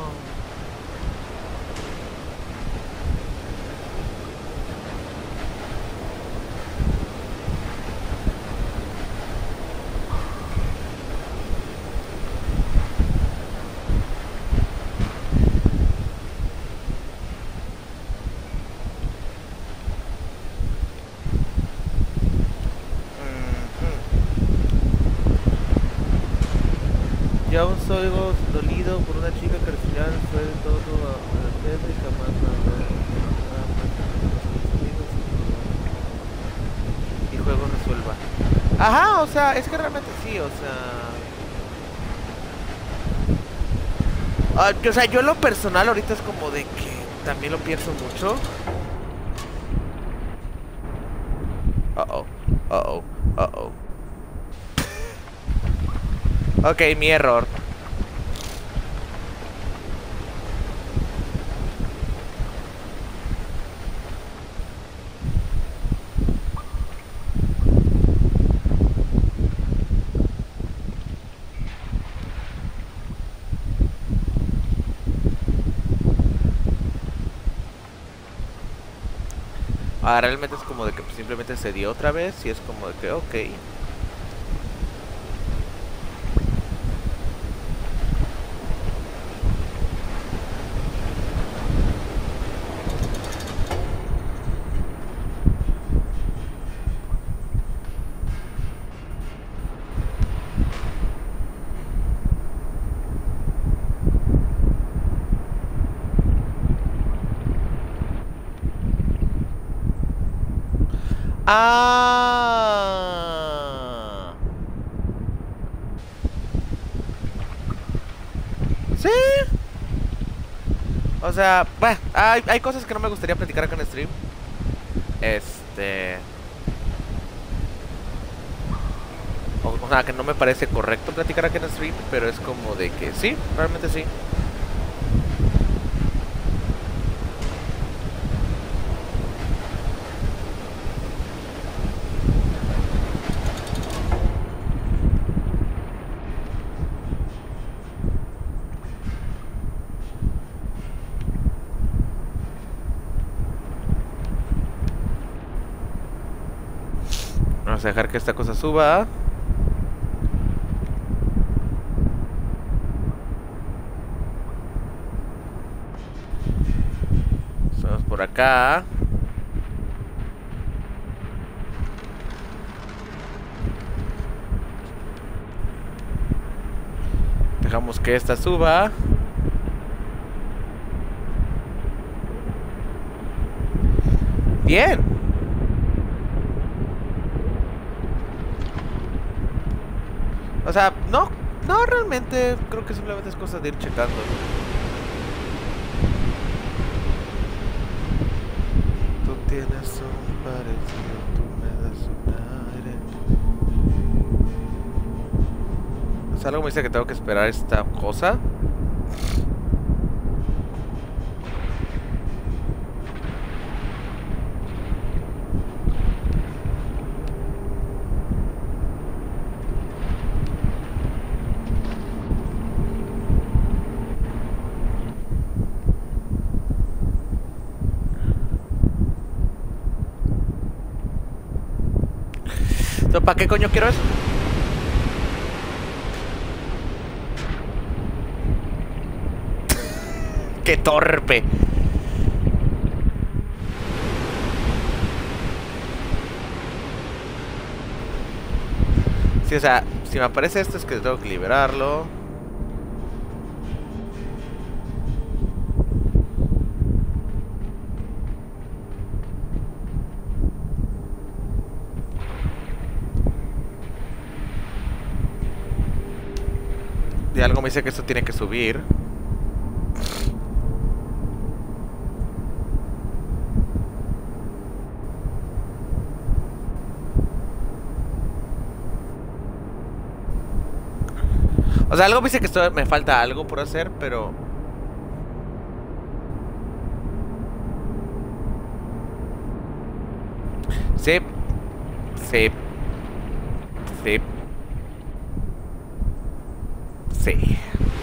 Yo aún soy dolido por una chica que al final fue de todo a la pedo y jamás y juego resuelva. Ajá, o sea, es que realmente sí, o sea, yo en lo personal ahorita es como de que también lo pienso mucho. Uh-oh, uh-oh, uh-oh. Ok, mi error. Realmente es como de que simplemente se dio otra vez y es como de que, ok. Ah. Sí. O sea, bueno, hay cosas que no me gustaría platicar acá en el stream. O sea, que no me parece correcto platicar acá en el stream, pero es como de que sí, realmente sí. Vamos a dejar que esta cosa suba. Vamos por acá. Dejamos que esta suba. Bien. O sea, no realmente creo que simplemente es cosa de ir checando. Tú tienes un parecido, tú me das un aire. O sea, algo me dice que tengo que esperar esta cosa. ¿Para qué coño quiero eso? ¡Qué torpe! Sí, o sea, si me aparece esto es que tengo que liberarlo. Y algo me dice que esto tiene que subir. O sea, algo me dice que me falta algo por hacer, pero... Sí. Sí. Sí. Sí.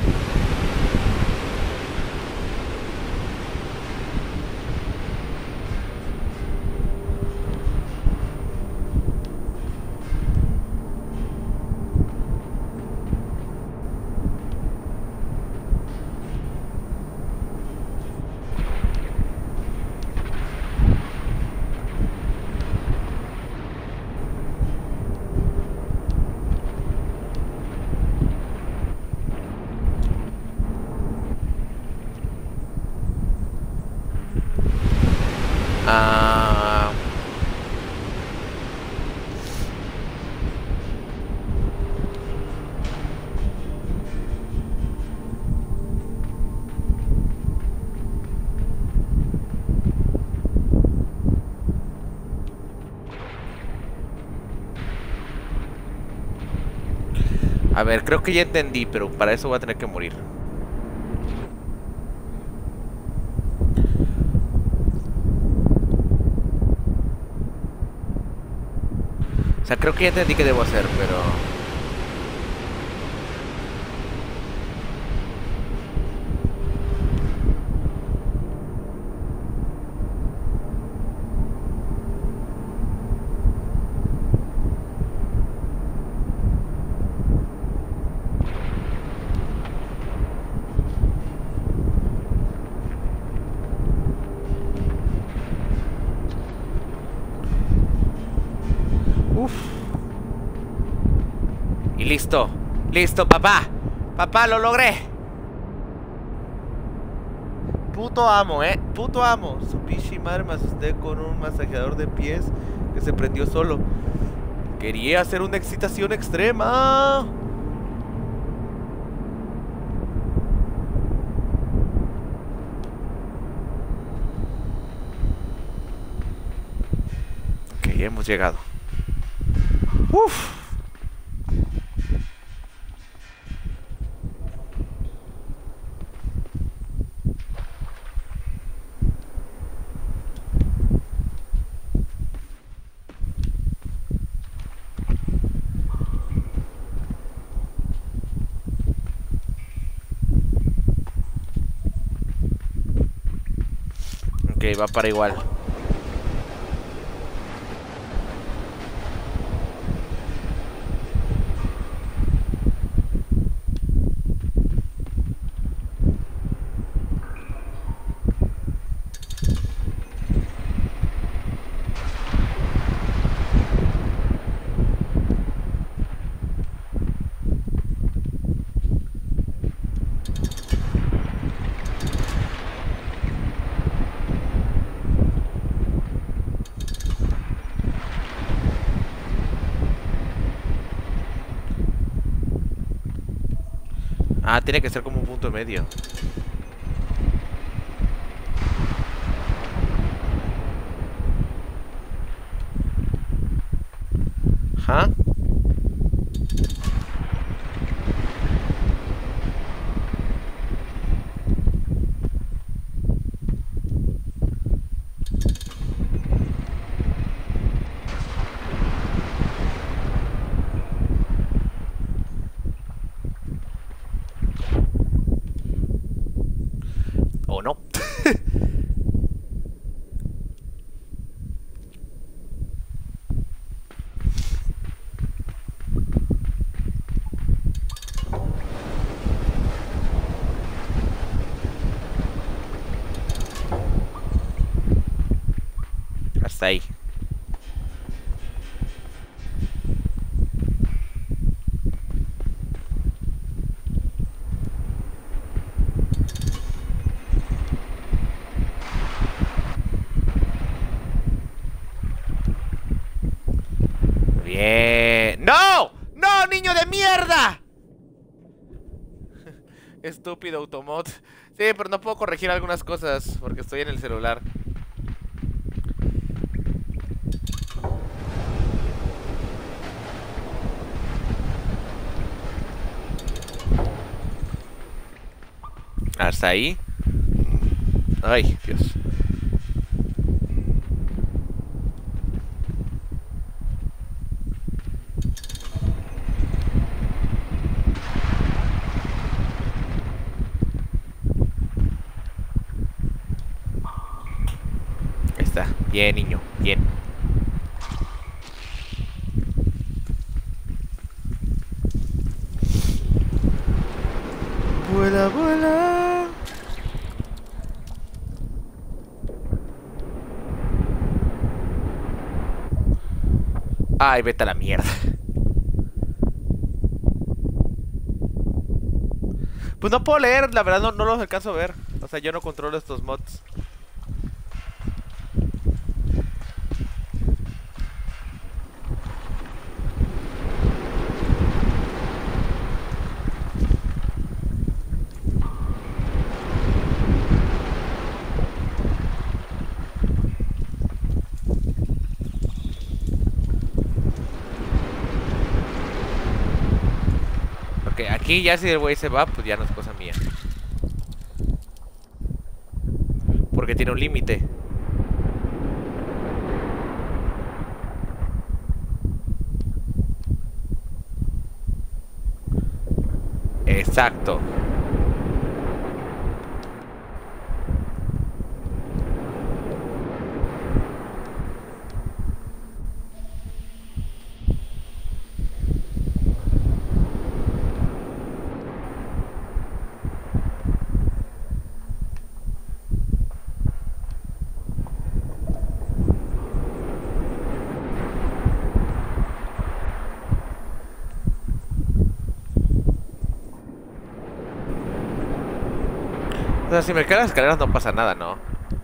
Ah... A ver, creo que ya entendí, pero para eso voy a tener que morir. O sea, creo que ya entendí qué debo hacer, pero... Uf. Y listo. Listo, papá. Papá, lo logré. Puto amo, puto amo. Su pichi madre me asusté con un masajeador de pies que se prendió solo. Quería hacer una excitación extrema. Ok, ya hemos llegado. Uf. Ok, va para igual. Ah, tiene que ser como un punto medio. ¿Ah? ¿O no? Hasta ahí. Bien. ¡No! ¡No, niño de mierda! Estúpido Automot. Sí, pero no puedo corregir algunas cosas porque estoy en el celular. Hasta ahí. Ay, Dios. Ahí está. Bien, niño. Bien. Vuela, vuela. Ay, vete a la mierda. Pues no puedo leer, la verdad no los alcanzo a ver. O sea, yo no controlo estos mods. Ok, aquí ya si el güey se va, pues ya no es cosa mía. Porque tiene un límite. Exacto. O sea, si me caen las escaleras no pasa nada, ¿no?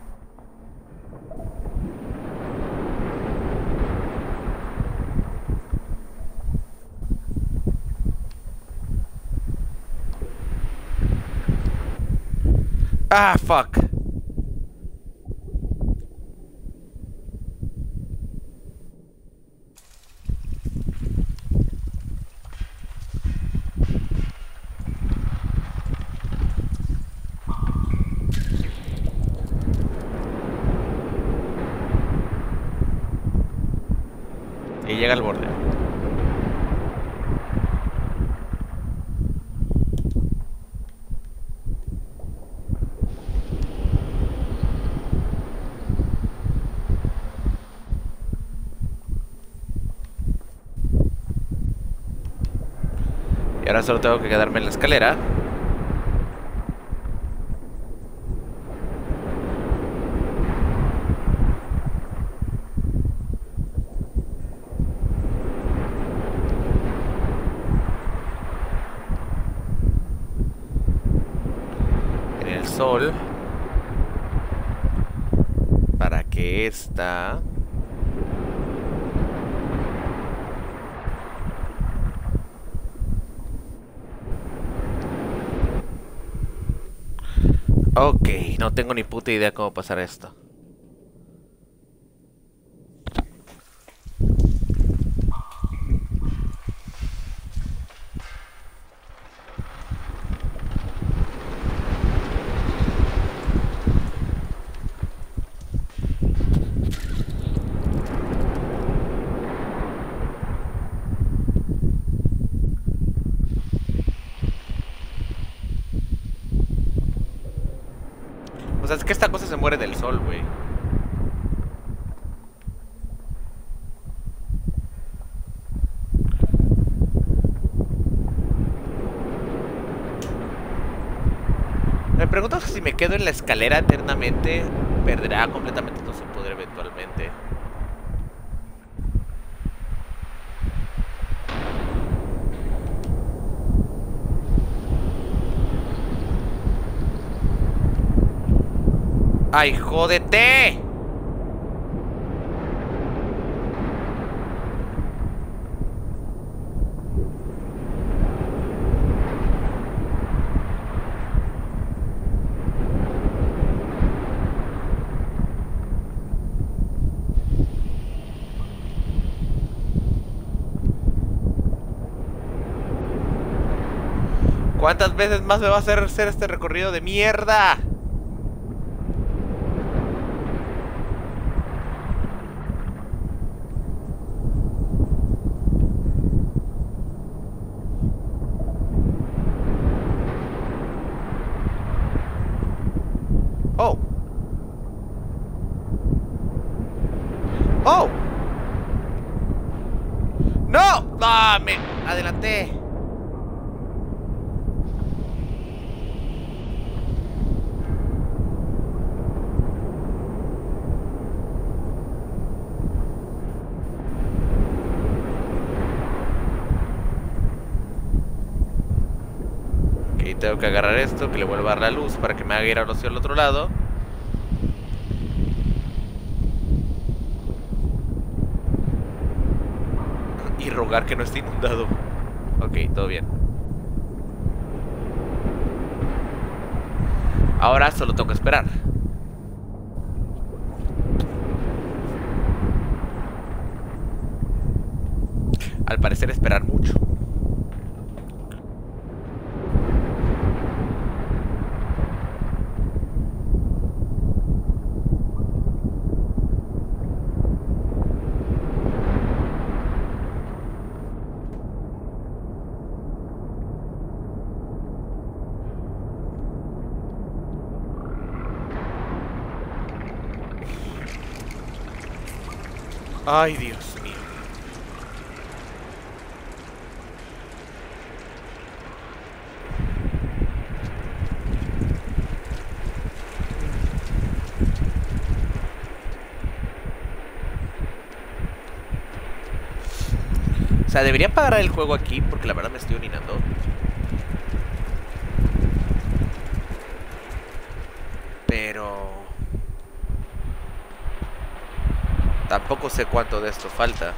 Ah, fuck. Y llega al borde. Y ahora solo tengo que quedarme en la escalera. En el sol. Para que esta... Ok, no tengo ni puta idea cómo pasar esto. O sea, es que esta cosa se muere del sol, güey. Me pregunto si me quedo en la escalera eternamente, perderá completamente todo su poder eventualmente. ¡Ay, jódete! ¿Cuántas veces más me va a hacer este recorrido de mierda? Oh. Oh. No. Ah, me adelanté. Ok, tengo que agarrar esto, que le vuelva a dar la luz para que me haga ir hacia el otro lado. Y rogar que no esté inundado. Ok, todo bien. Ahora solo tengo que esperar. Al parecer esperar mucho. Ay, Dios mío. O sea, debería parar el juego aquí porque la verdad me estoy orinando. Pero tampoco sé cuánto de esto falta.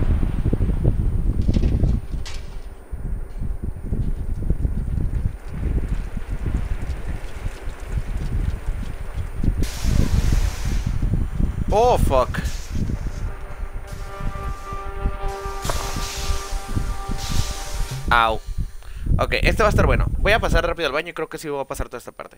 Oh, fuck. Au. Ok, este va a estar bueno. Voy a pasar rápido al baño y creo que sí voy a pasar toda esta parte.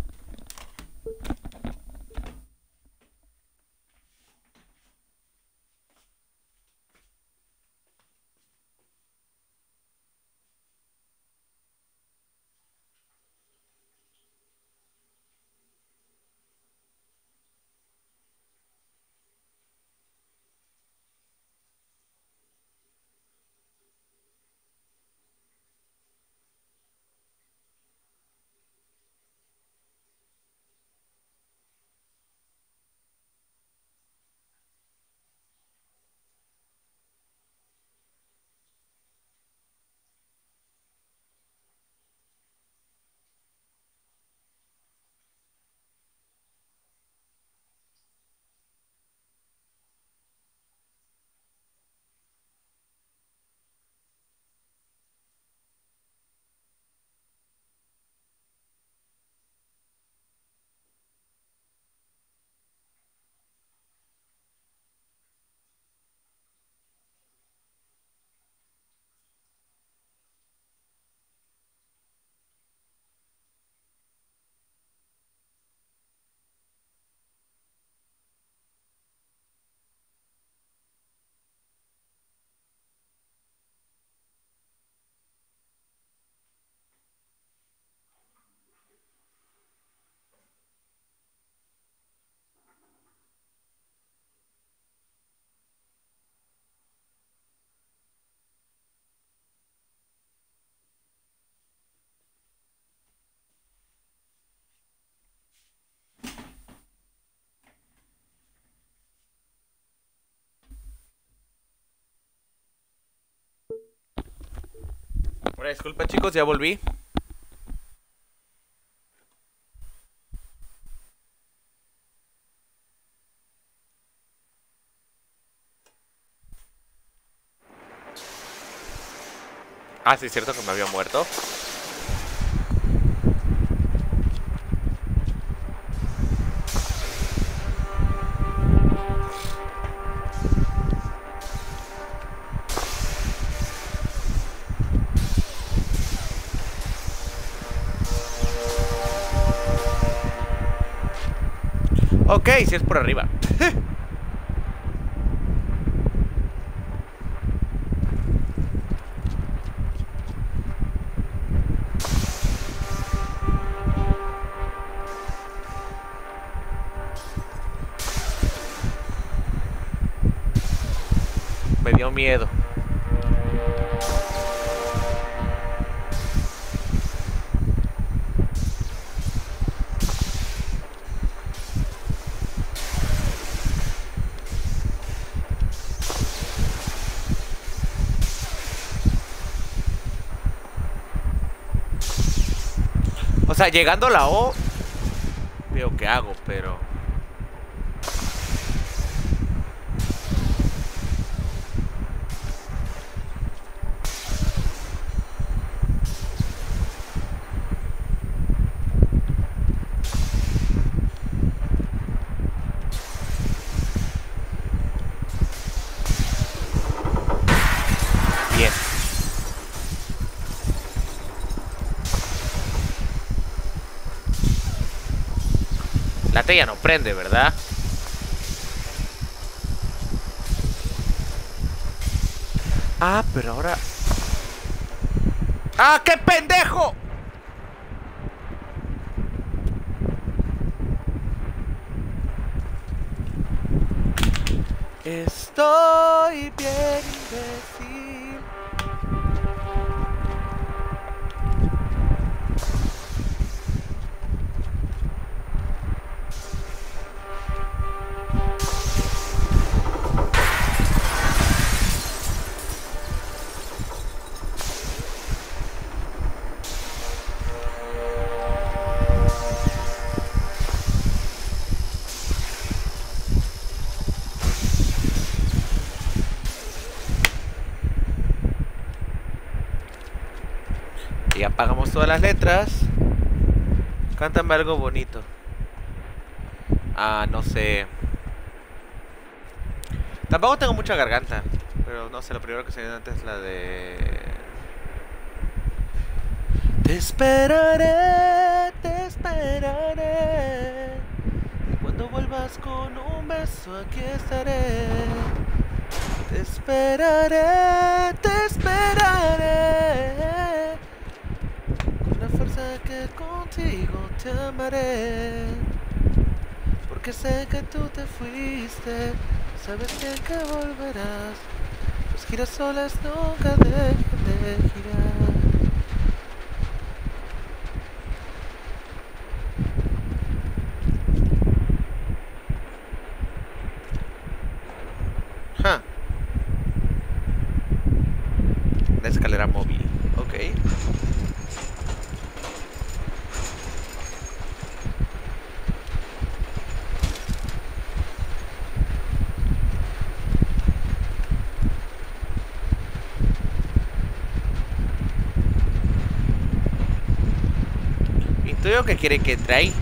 Una disculpa, chicos, ya volví. Ah, sí, es cierto que me había muerto. Ok, si es por arriba. Me dio miedo. O sea, llegando a la O, veo qué hago, pero... Bien. La T ya no prende, ¿verdad? Ah, pero ahora... ¡Ah, qué pendejo! Estoy bien imbécil. Y apagamos todas las letras. Cántame algo bonito. Ah, no sé. Tampoco tengo mucha garganta. Pero no sé, lo primero que se viene antes es la de... Te esperaré, te esperaré. Y cuando vuelvas con un beso aquí estaré. Te esperaré, te esperaré. Con la fuerza que contigo te amaré. Porque sé que tú te fuiste. Sabes bien que volverás. Los girasoles nunca dejan de girar. Huh. La escalera móvil. Ok. Intuyo que quiere que entre ahí.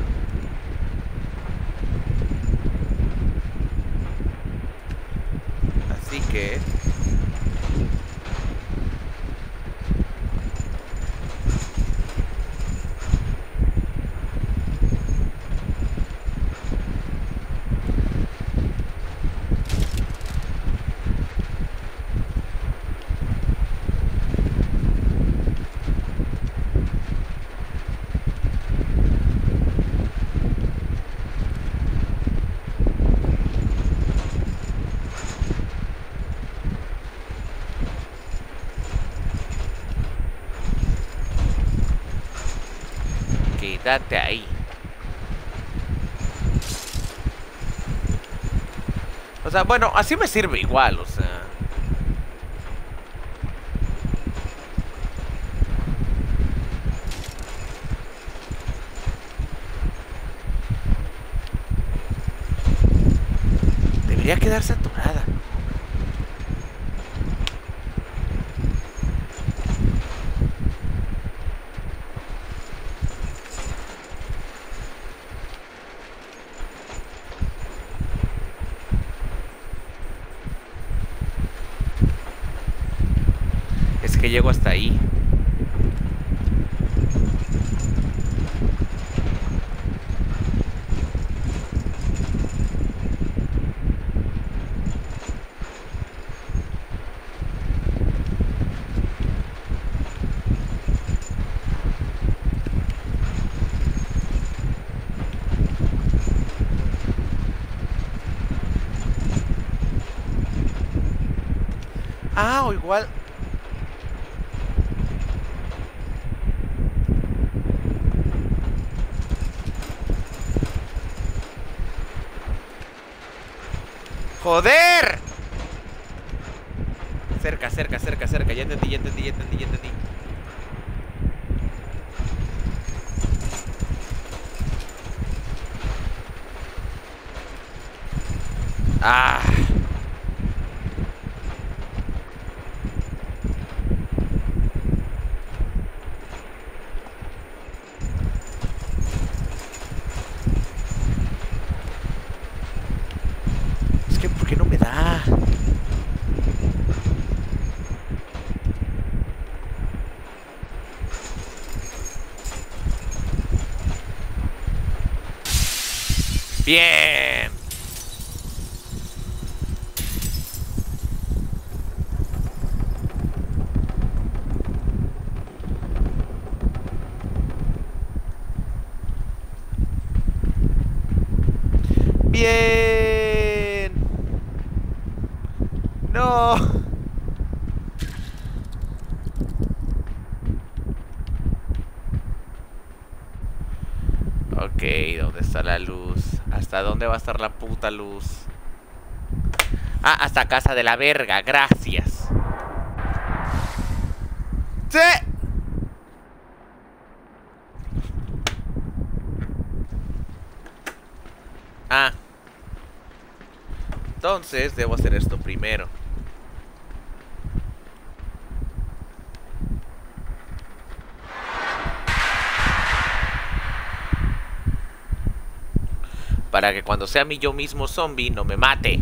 Así que... quédate ahí. O sea, bueno, así me sirve igual, o sea. Debería quedarse atorada. Es que llego hasta ahí. Ah, o igual. ¡Joder! Cerca, cerca, cerca, cerca. Ya entendí, ya entendí, ya entendí, ya entendí. Ah. Es que, ¿por qué no me da? Bien. Bien. No. Ok, ¿dónde está la luz? ¿Hasta dónde va a estar la puta luz? Ah, hasta casa de la verga, gracias. ¡Sí! Ah. Entonces, debo hacer esto primero. Para que cuando sea mi yo mismo zombie no me mate.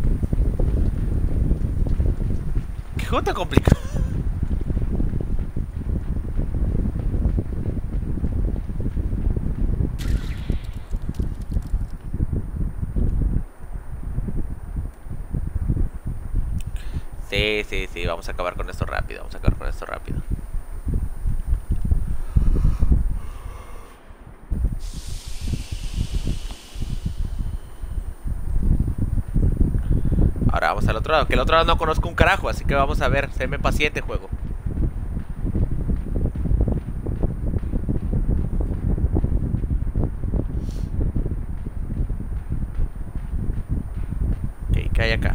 ¿Qué juego tan complicado? Sí, sí, sí, vamos a acabar con esto rápido. Vamos a acabar con esto rápido. Ahora vamos al otro lado. Que el otro lado no conozco un carajo, así que vamos a ver. Séme paciente, juego. Ok, ¿qué hay acá?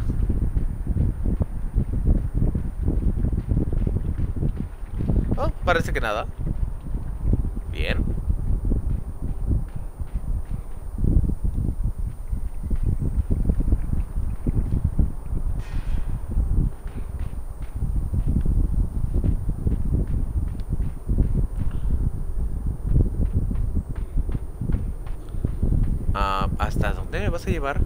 Oh, parece que nada. Bien. ¿Hasta dónde me vas a llevar?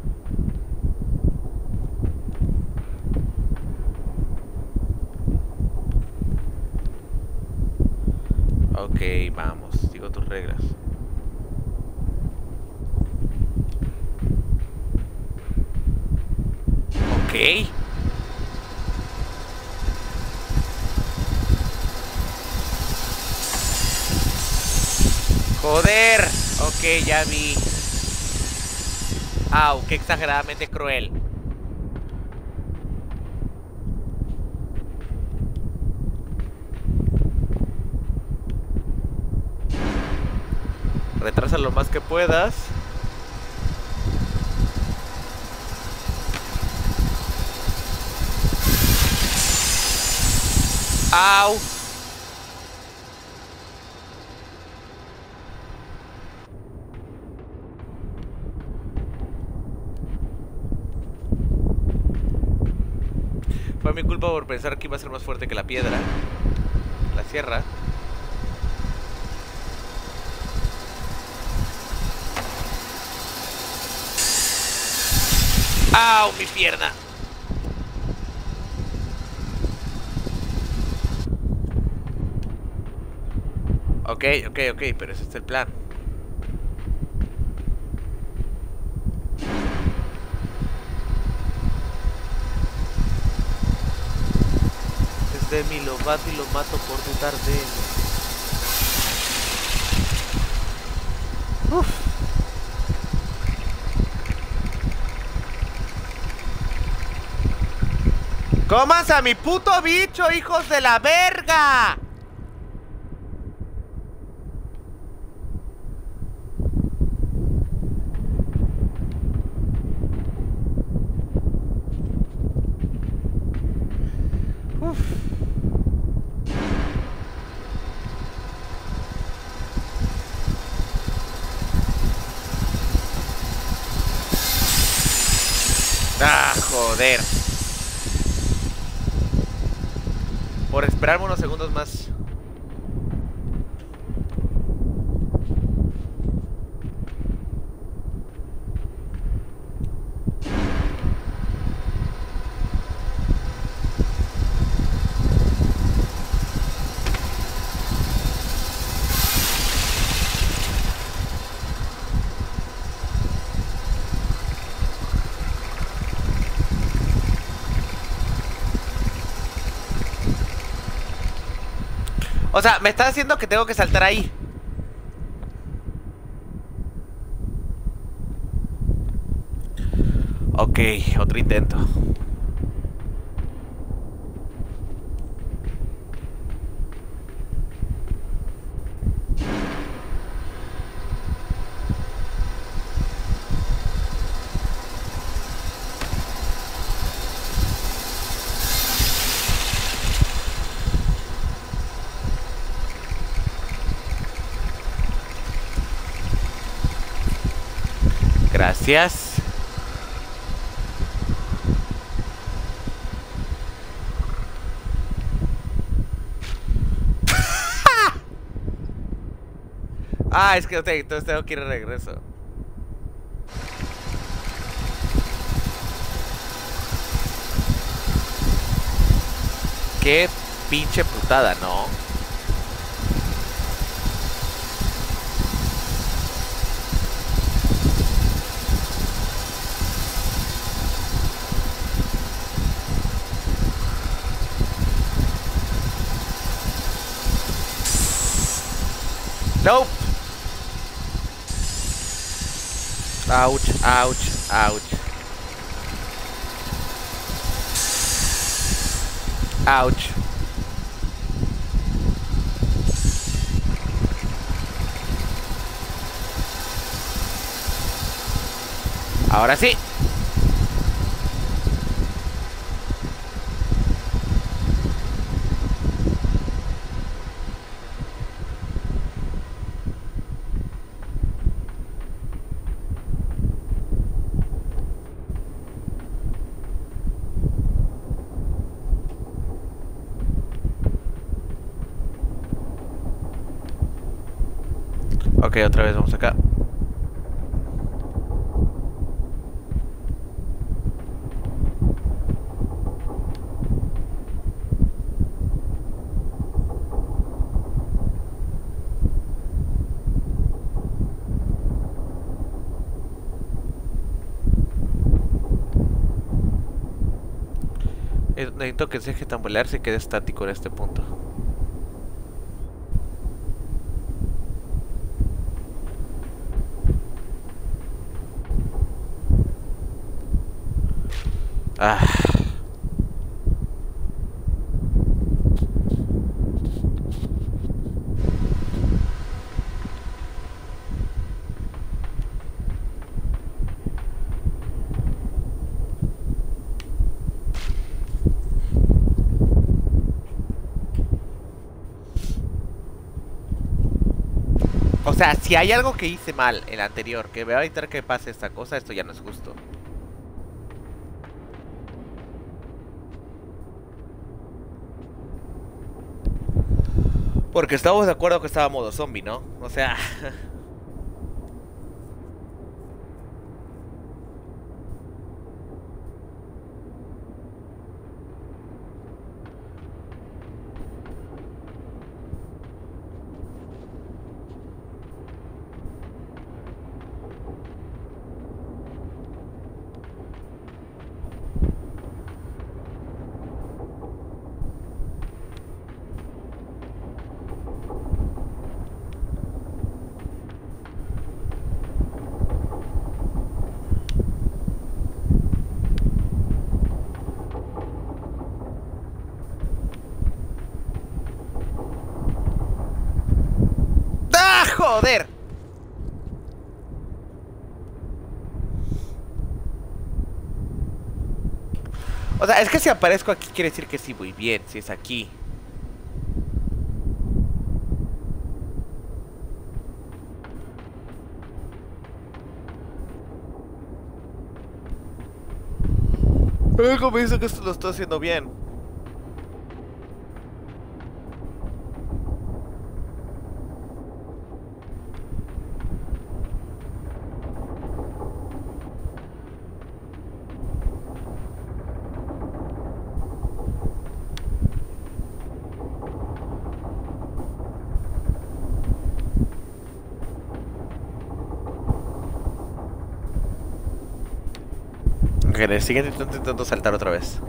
Ok, vamos, sigo tus reglas. Ok. Joder. Ok, ya vi. Au, qué exageradamente cruel. Retrasa lo más que puedas. Au. Fue mi culpa por pensar que iba a ser más fuerte que la piedra. La sierra. ¡Au! Mi pierna. Ok, ok, ok, pero ese es el plan. De mí lo bato y lo mato por dudar de él. Uf. ¡Cómanse a mi puto bicho, hijos de la verga! Uf. Ah, joder. Por esperarme unos segundos más. O sea, me está haciendo que tengo que saltar ahí. Ok, otro intento. Gracias. Ah, es que entonces tengo que ir de regreso. Qué pinche putada, ¿no? Nope. Ouch, ouch, ouch. Ouch. Ahora sí. Ok, otra vez vamos acá. Necesito que se deje tambalear, se quede estático en este punto. Ah. O sea, si hay algo que hice mal en el anterior, que me va a evitar que pase esta cosa, esto ya no es justo. Porque estamos de acuerdo que estaba modo zombie, ¿no? O sea... ¡Joder! O sea, es que si aparezco aquí quiere decir que sí voy bien, si es aquí. Algo me dice que esto lo estoy haciendo bien. Ok, le siguen intentando saltar otra vez.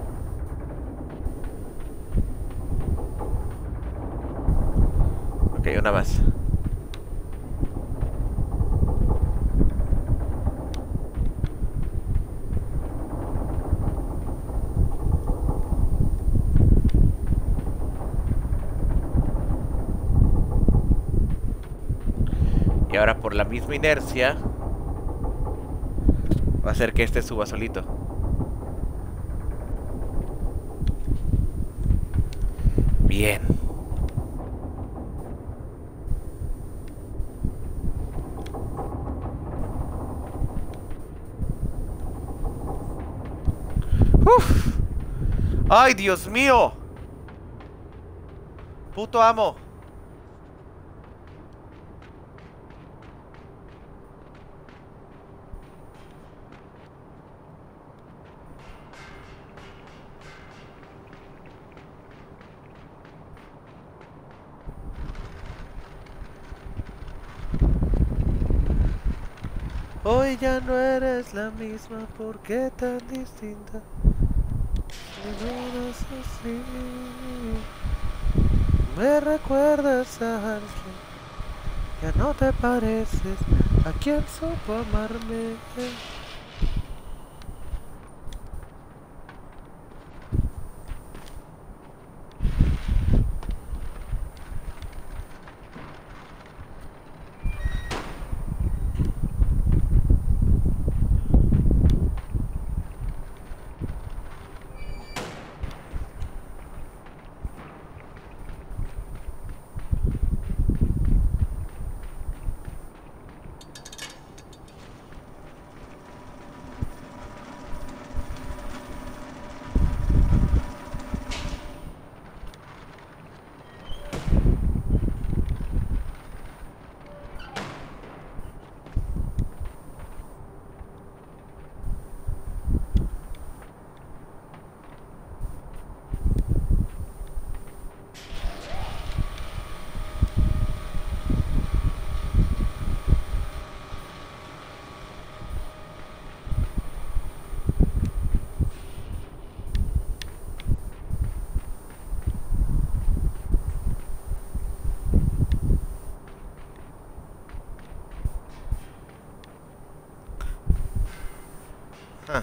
Ok, una más. Y ahora por la misma inercia va a hacer que este suba solito. Bien. Uf. ¡Ay, Dios mío! Puto amo. Hoy ya no eres la misma, ¿por qué tan distinta? No es así. Me recuerdas a alguien, ya no te pareces a quien supo amarme. Ah.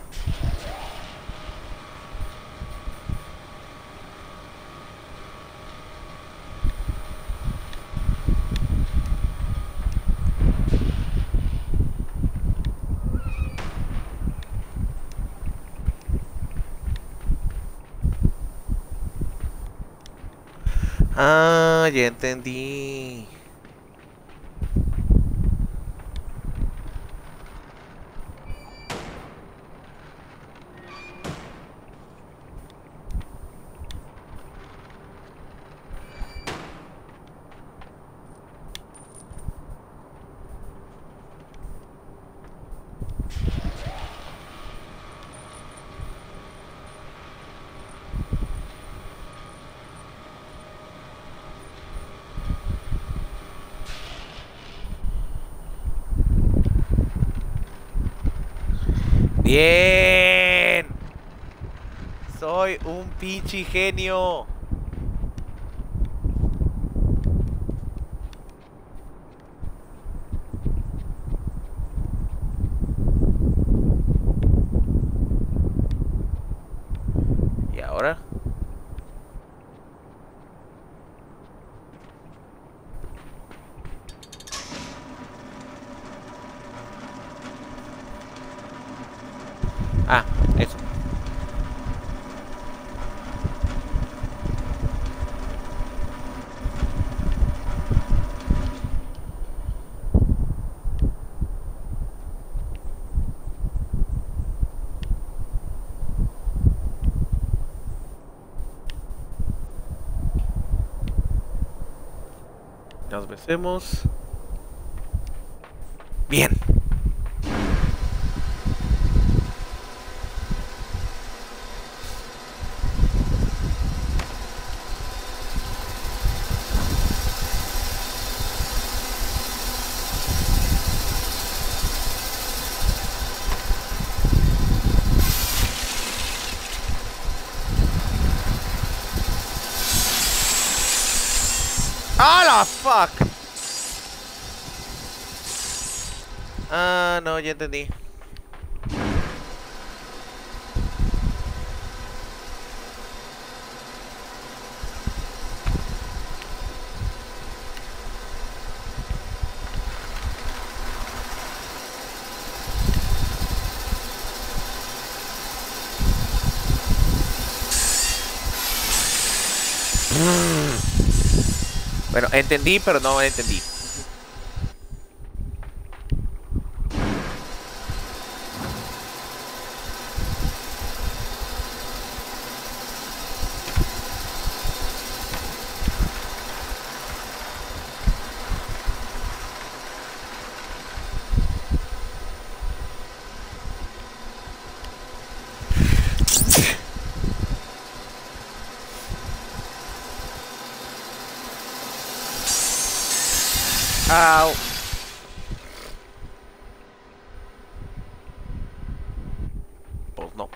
Ah, ya entendí. Bien. Soy un pinche genio. ¿Y ahora? Ah, eso. Nos besemos. Bien. ¡Ah, la fuck! Ah, no, ya entendí. Bueno, entendí, pero no entendí. Au. Pues no.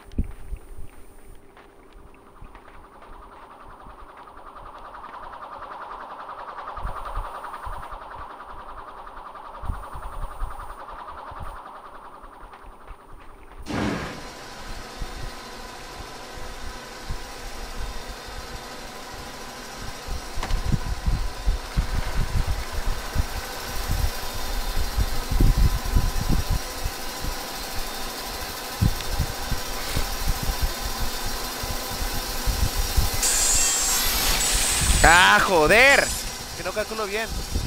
¡Ah, joder! Que no calculo bien.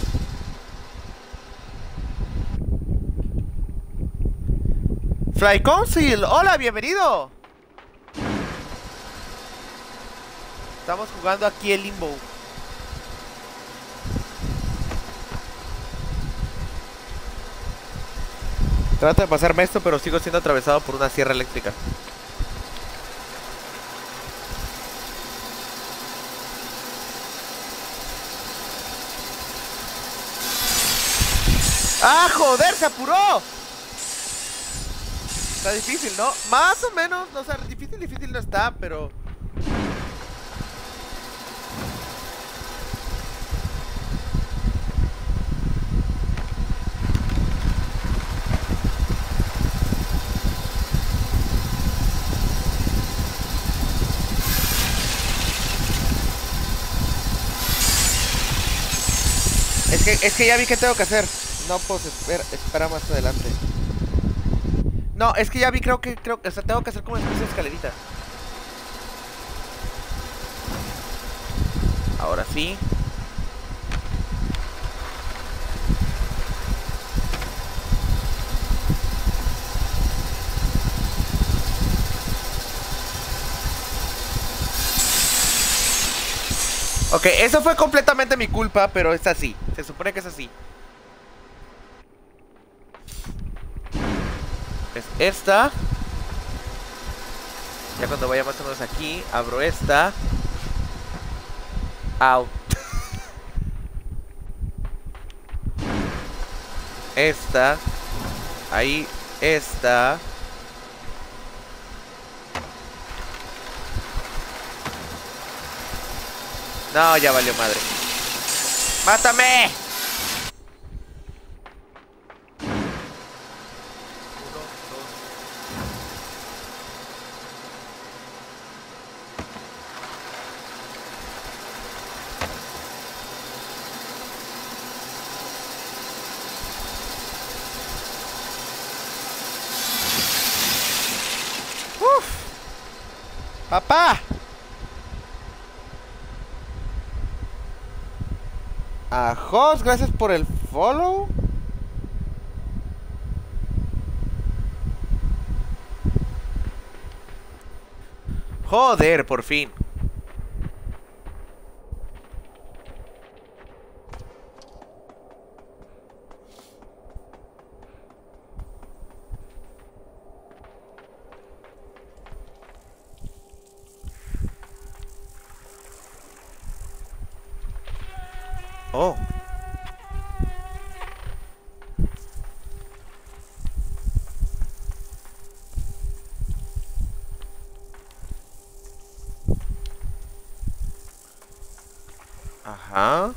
Fly Council, hola, bienvenido. Estamos jugando aquí el Limbo. Trato de pasarme esto, pero sigo siendo atravesado por una sierra eléctrica. ¡Ah, joder! ¡Se apuró! Está difícil, ¿no? Más o menos, o sea, difícil no está, pero... Es que ya vi qué tengo que hacer. No puedo esperar más adelante. No, es que ya vi, creo que, o sea, tengo que hacer como una especie de escalerita. Ahora sí. Ok, eso fue completamente mi culpa, pero es así. Se supone que es así. Es esta. Ya cuando vaya más o menos aquí, abro esta. Au. Esta. Ahí. Esta. No, ya valió madre. ¡Mátame! ¡Papá! Ajos, gracias por el follow. Joder, por fin. Oh. Ajá.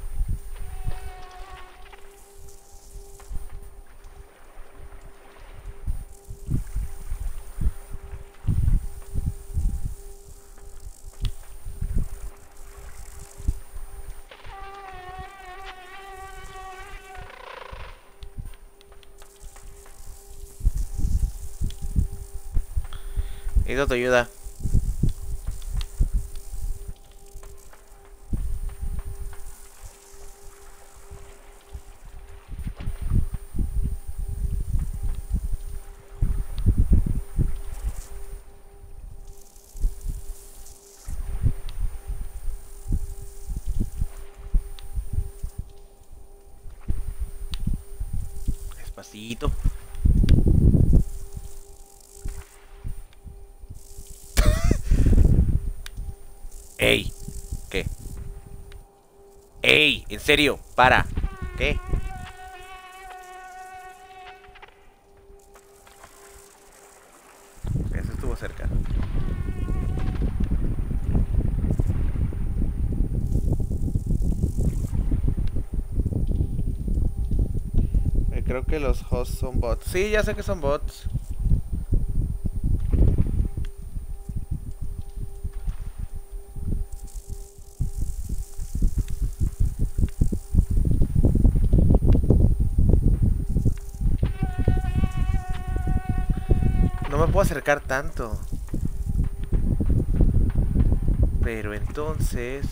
Necesito tu ayuda. Despacito. Ey, ¿qué? Ey, en serio, para. ¿Qué? Eso estuvo cerca. Creo que los hosts son bots. Sí, ya sé que son bots. No me puedo acercar tanto. Pero entonces...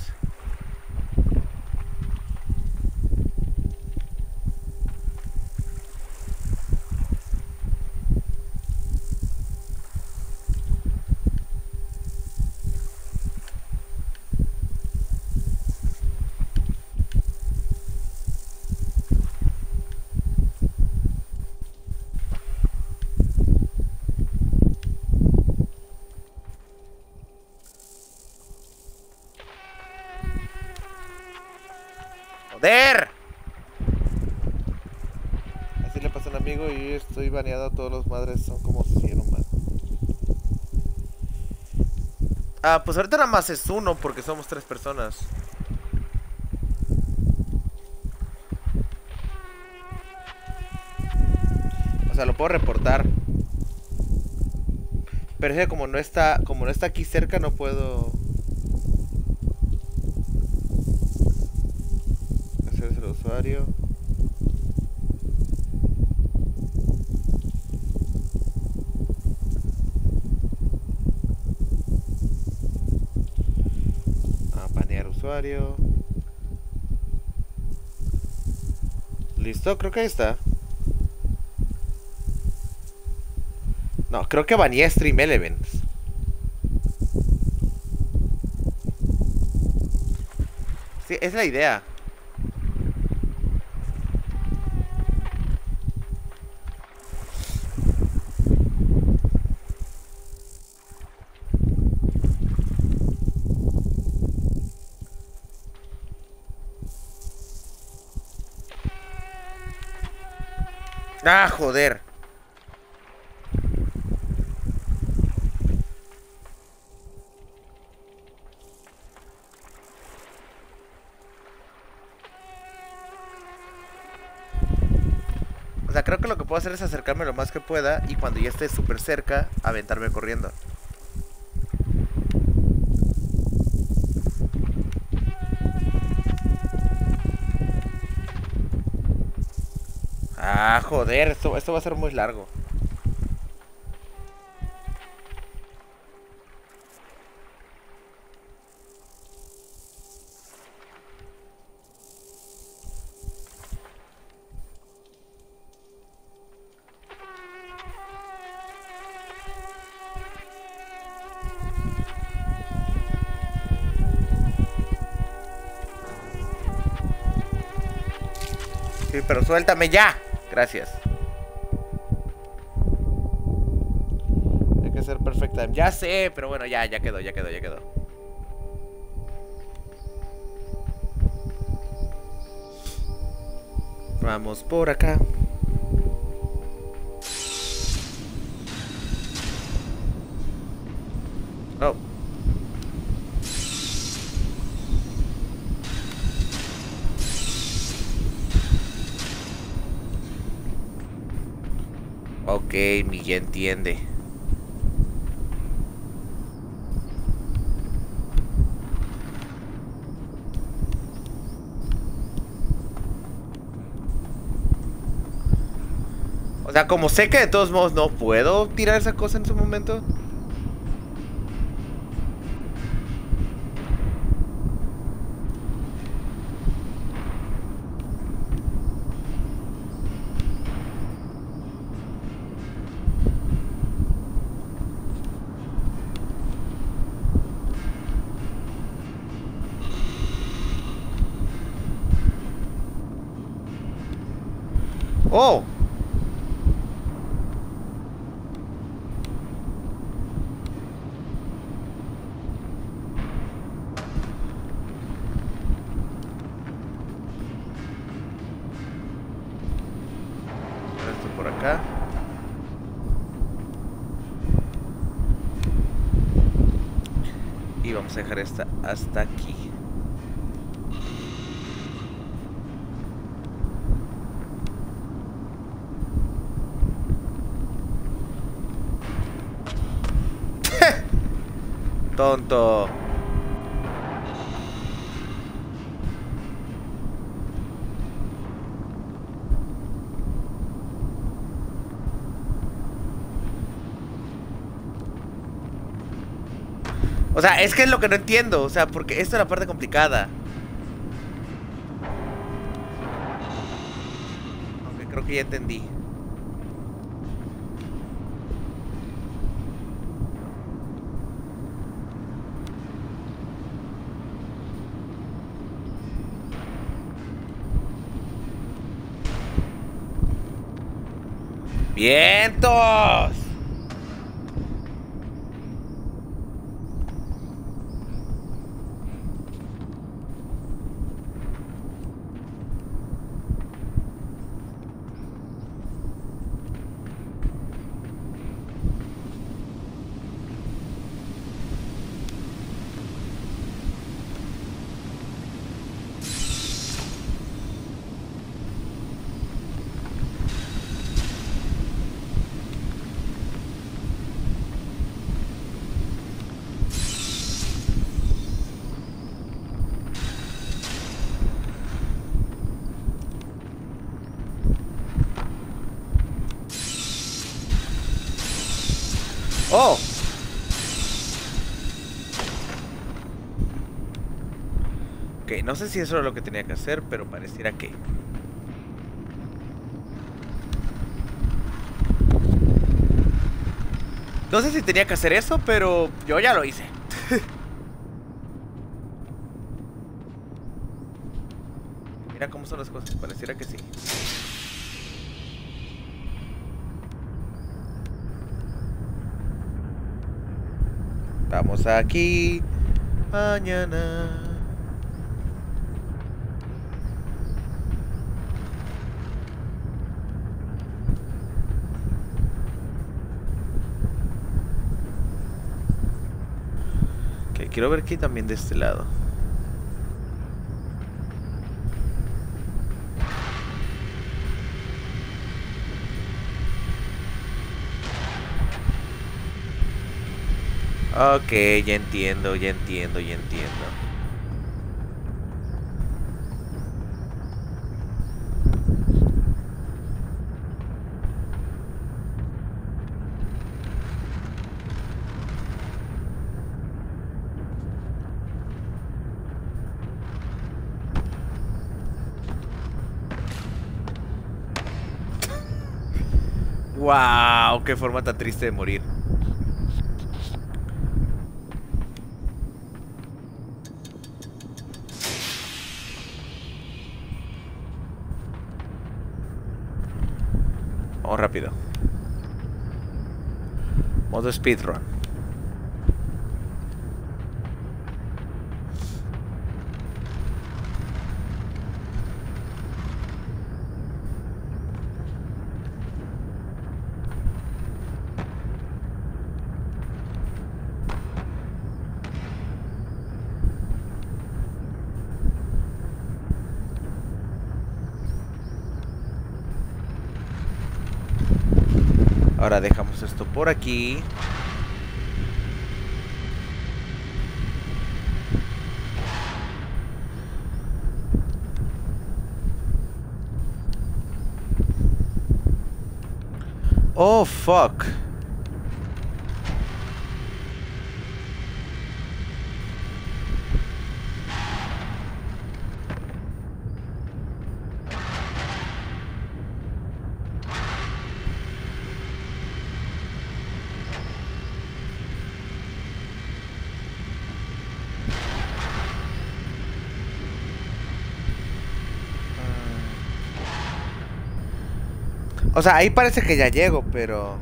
¡Joder! Así le pasa a un amigo y yo estoy baneado. Todos los madres son como si hicieron mal. Ah, pues ahorita nada más es uno porque somos 3 personas. O sea, lo puedo reportar. Pero es que como no está aquí cerca, no puedo hacerse el usuario. Banear usuario. Listo, creo que ahí está. No, creo que baneé Stream Elements. Sí, es la idea. Ah, joder. O sea, creo que lo que puedo hacer es acercarme lo más que pueda y cuando ya esté súper cerca, aventarme corriendo. Ah, joder, esto va a ser muy largo. Sí, pero suéltame ya. Gracias. Hay que ser perfecta. Ya sé, pero bueno, ya quedó. Vamos por acá. Oh. Ok, ya entiende. O sea, como sé que de todos modos no puedo tirar esa cosa en su momento. Oh. Esto por acá. Y vamos a dejar esta hasta aquí. Tonto. O sea, es que es lo que no entiendo. O sea, porque esta es la parte complicada. Aunque creo que ya entendí. ¡Vientos! ¡Oh! Ok, no sé si eso era lo que tenía que hacer, pero pareciera que... No sé si tenía que hacer eso, pero yo ya lo hice. Mira cómo son las cosas, pareciera que sí. Vamos aquí. Mañana. Ok, quiero ver aquí también de este lado. Ok, ya entiendo. Wow, qué forma tan triste de morir. o rápido? Modo speedrun. Ahora dejamos esto por aquí. Oh, fuck. O sea, ahí parece que ya llego, pero...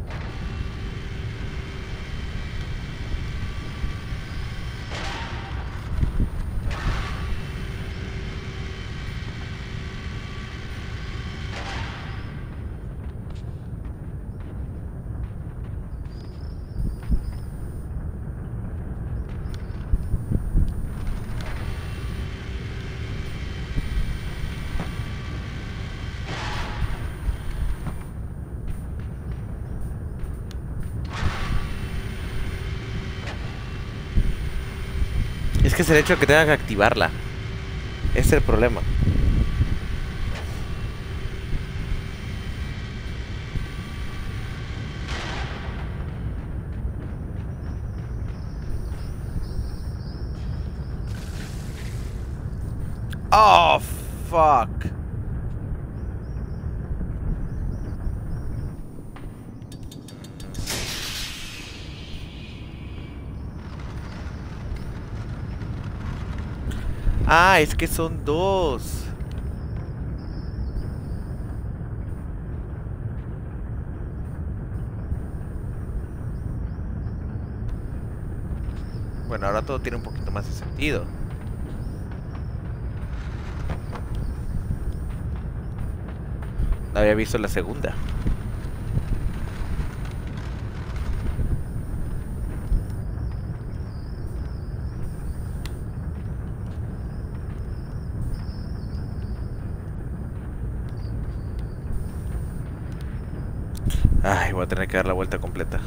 Es que es el hecho de que tenga que activarla. Ese es el problema. Oh, fuck. Ah, es que son dos. Bueno, ahora todo tiene un poquito más de sentido. No había visto la segunda. Ay, voy a tener que dar la vuelta completa.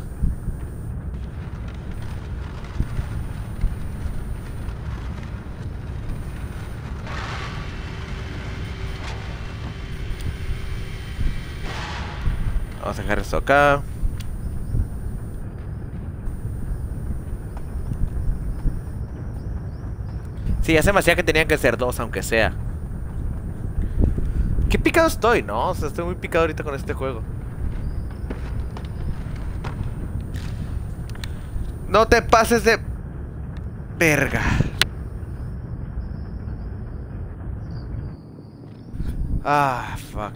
Vamos a dejar esto acá. Sí, ya se me hacía que tenían que ser dos, aunque sea. Qué picado estoy, ¿no? O sea, estoy muy picado ahorita con este juego. No te pases de... verga. Ah, fuck.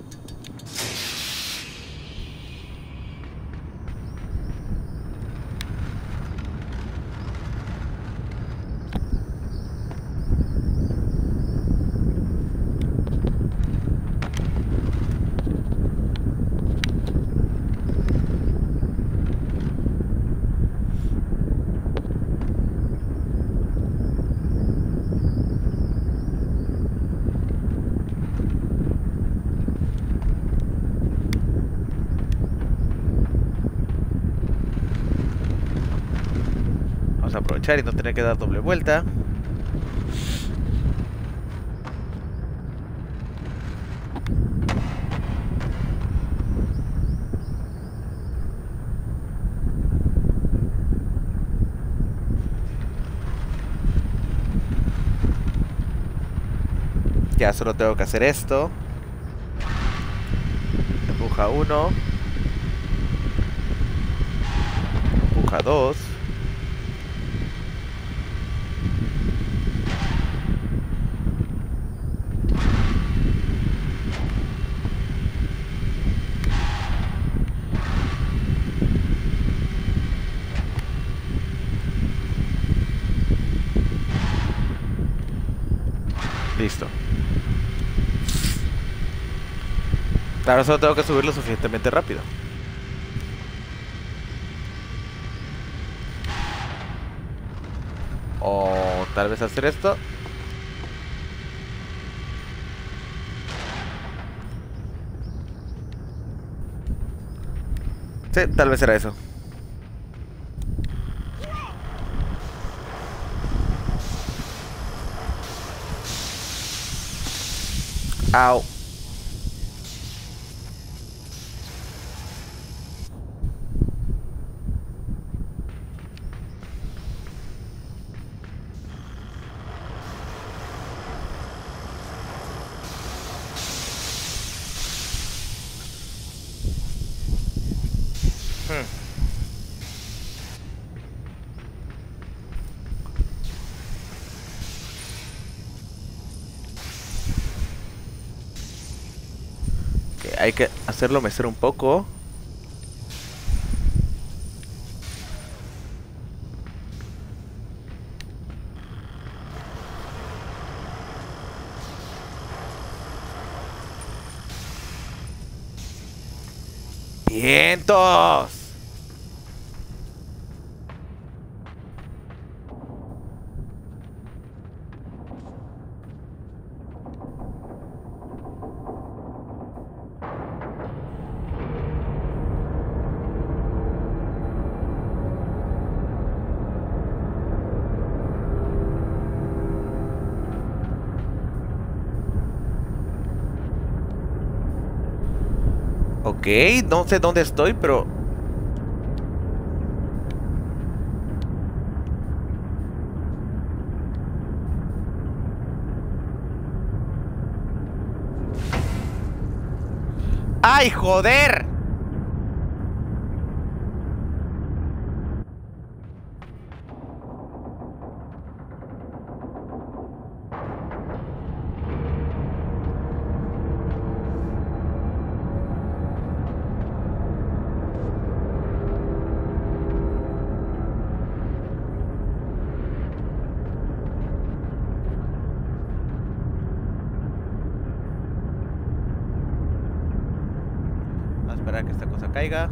Vamos a aprovechar y no tener que dar doble vuelta. Ya solo tengo que hacer esto. Empuja 1. Empuja 2. Listo. Ahora solo tengo que subirlo suficientemente rápido. O tal vez hacer esto. Sí, tal vez era eso. Au. Hay que hacerlo mecer un poco. ¡Vientos! Ok, no sé dónde estoy, pero... ¡Ay, joder! Vamos a esperar a que esta cosa caiga.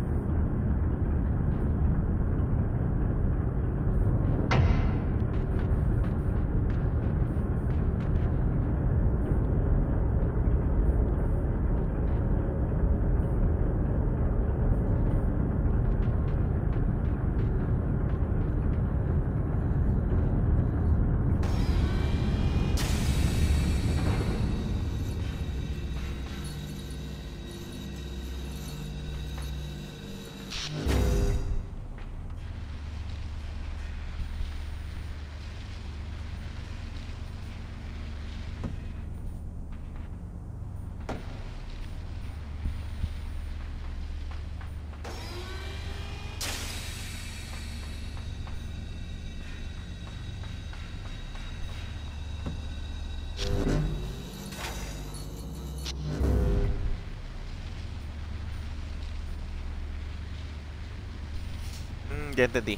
Ya entendí.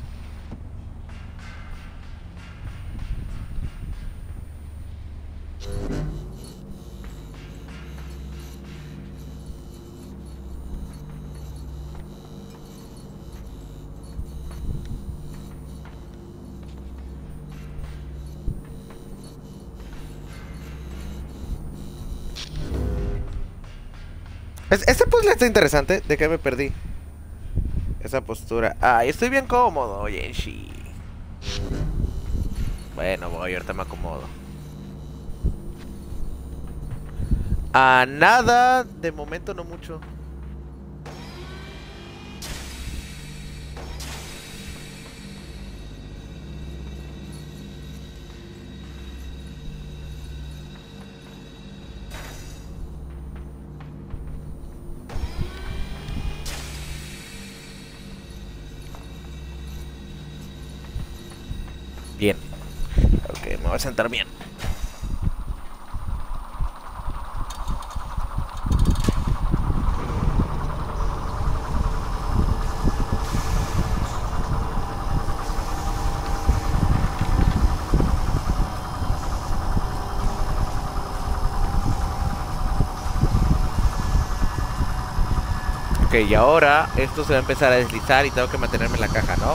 Este puzzle está interesante. ¿De qué me perdí? Esa postura. Ay, estoy bien cómodo, Yenshi. Bueno, voy, ahorita me acomodo. A nada, de momento no mucho. Bien. Ok, me voy a sentar bien. Ok, y ahora esto se va a empezar a deslizar y tengo que mantenerme en la caja, ¿no?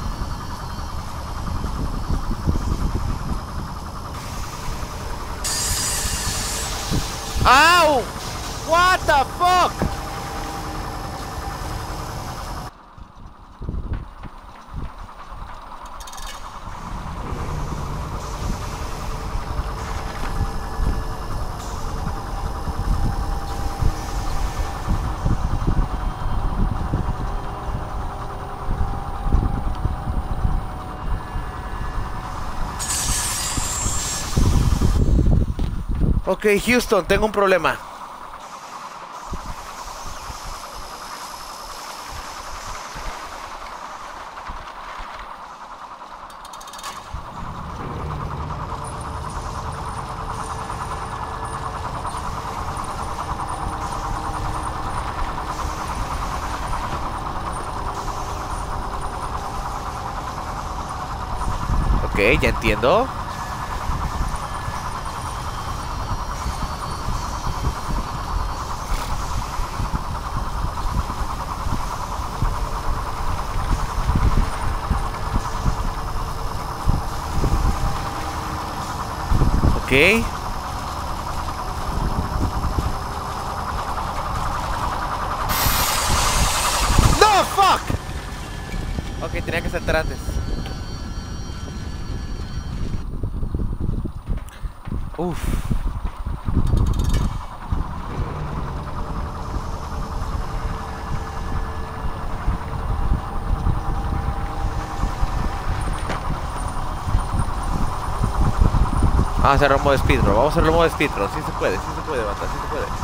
¡Au! What the fuck? Ok, Houston, tengo un problema. Ok, ya entiendo. Ok. ¡No, fuck! Ok, tenía que saltar antes. Uf. Vamos a hacerlo en modo speedrun, vamos a hacerlo en modo speedrun. Sí se puede, banda, sí se puede.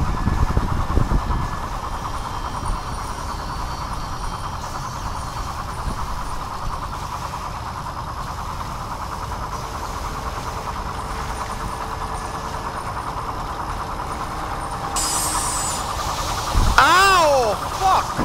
¡Au! ¡Fuck!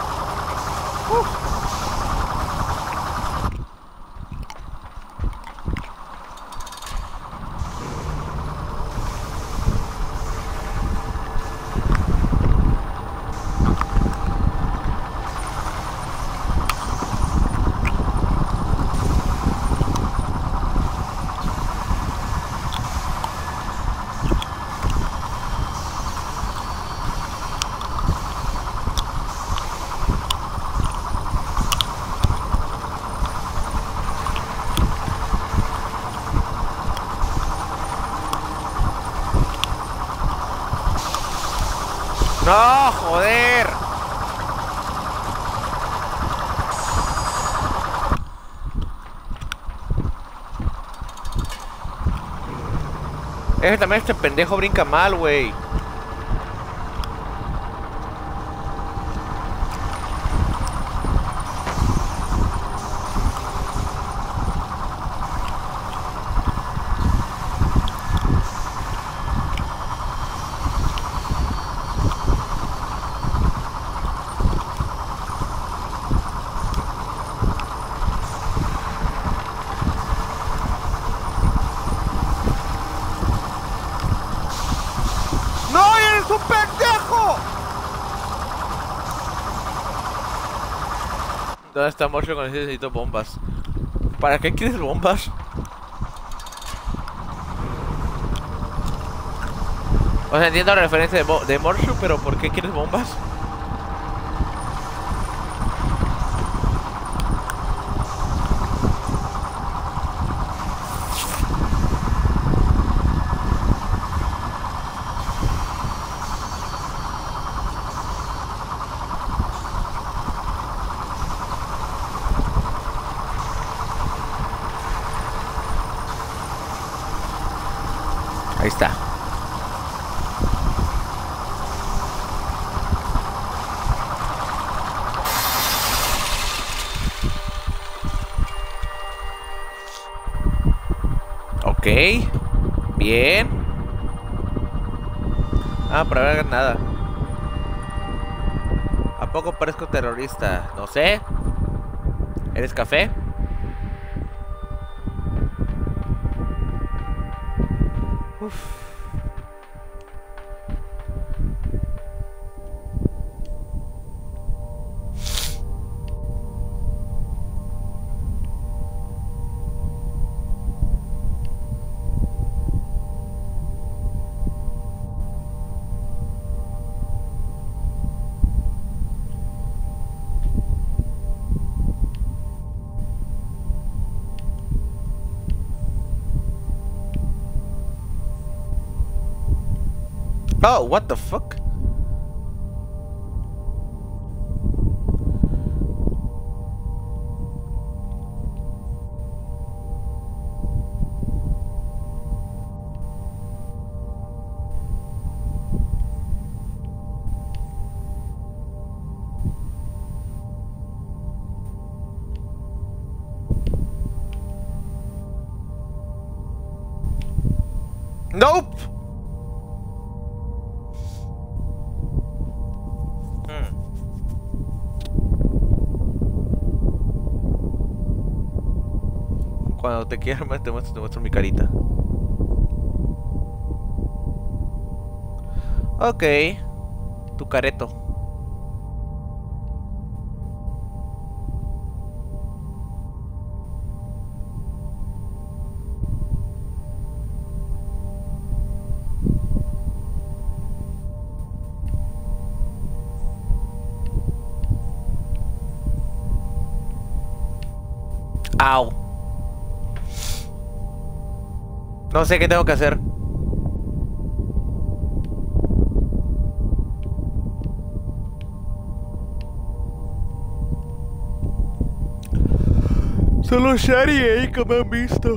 ¡No, joder! También este pendejo brinca mal, güey. ¡No, eres un pendejo! ¿Dónde está Morsho cuando necesito bombas? ¿Para qué quieres bombas? O sea, entiendo la referencia de Morsho, pero ¿por qué quieres bombas? Ahí está. Ok. Bien. Ah, para ver nada. ¿A poco parezco terrorista? No sé. ¿Eres café? Uf. Oh, what the fuck? Nope. Cuando te quieras te muestro mi carita. Ok. Tu careto. Au. No sé qué tengo que hacer. Solo Shari y Eika me han visto.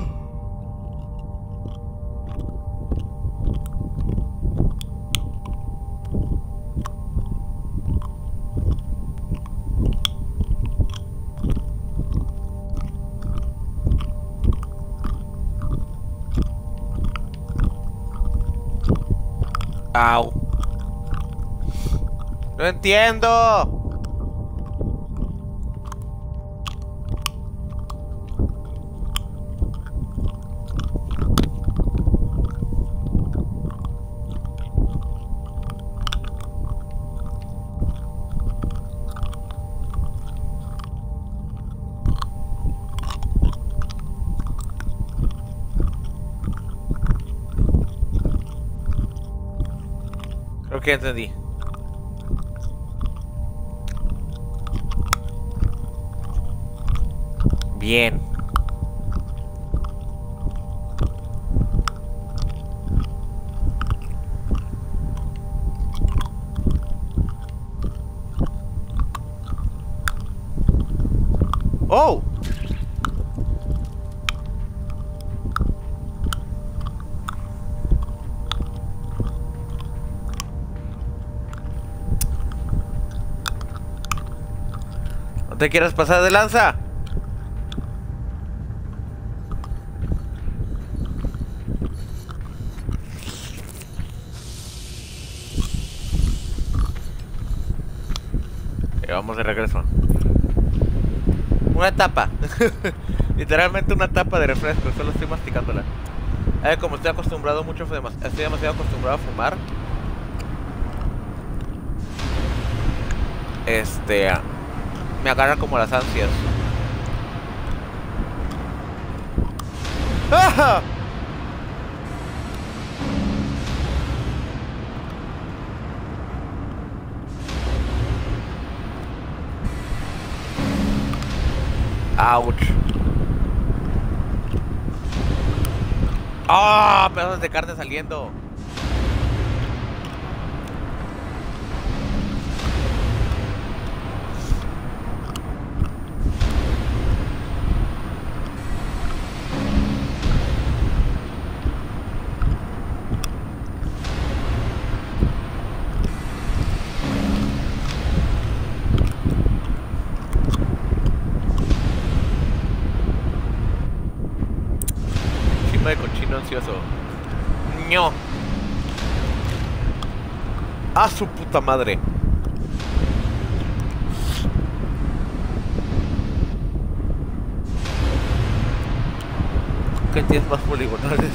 Au. No entiendo. Creo que entendí. Bien. Oh. No te quieras pasar de lanza. Vamos de regreso. Una tapa. Literalmente una tapa de refresco. Solo estoy masticándola. Como estoy acostumbrado mucho, estoy demasiado acostumbrado a fumar. Me agarra como las ansias. ¡Ah! Ouch. ¡Ah! Pedazos de carne saliendo. De cochino ansioso. ¡No! ¡A su puta madre! ¿Qué tienes más poligonales?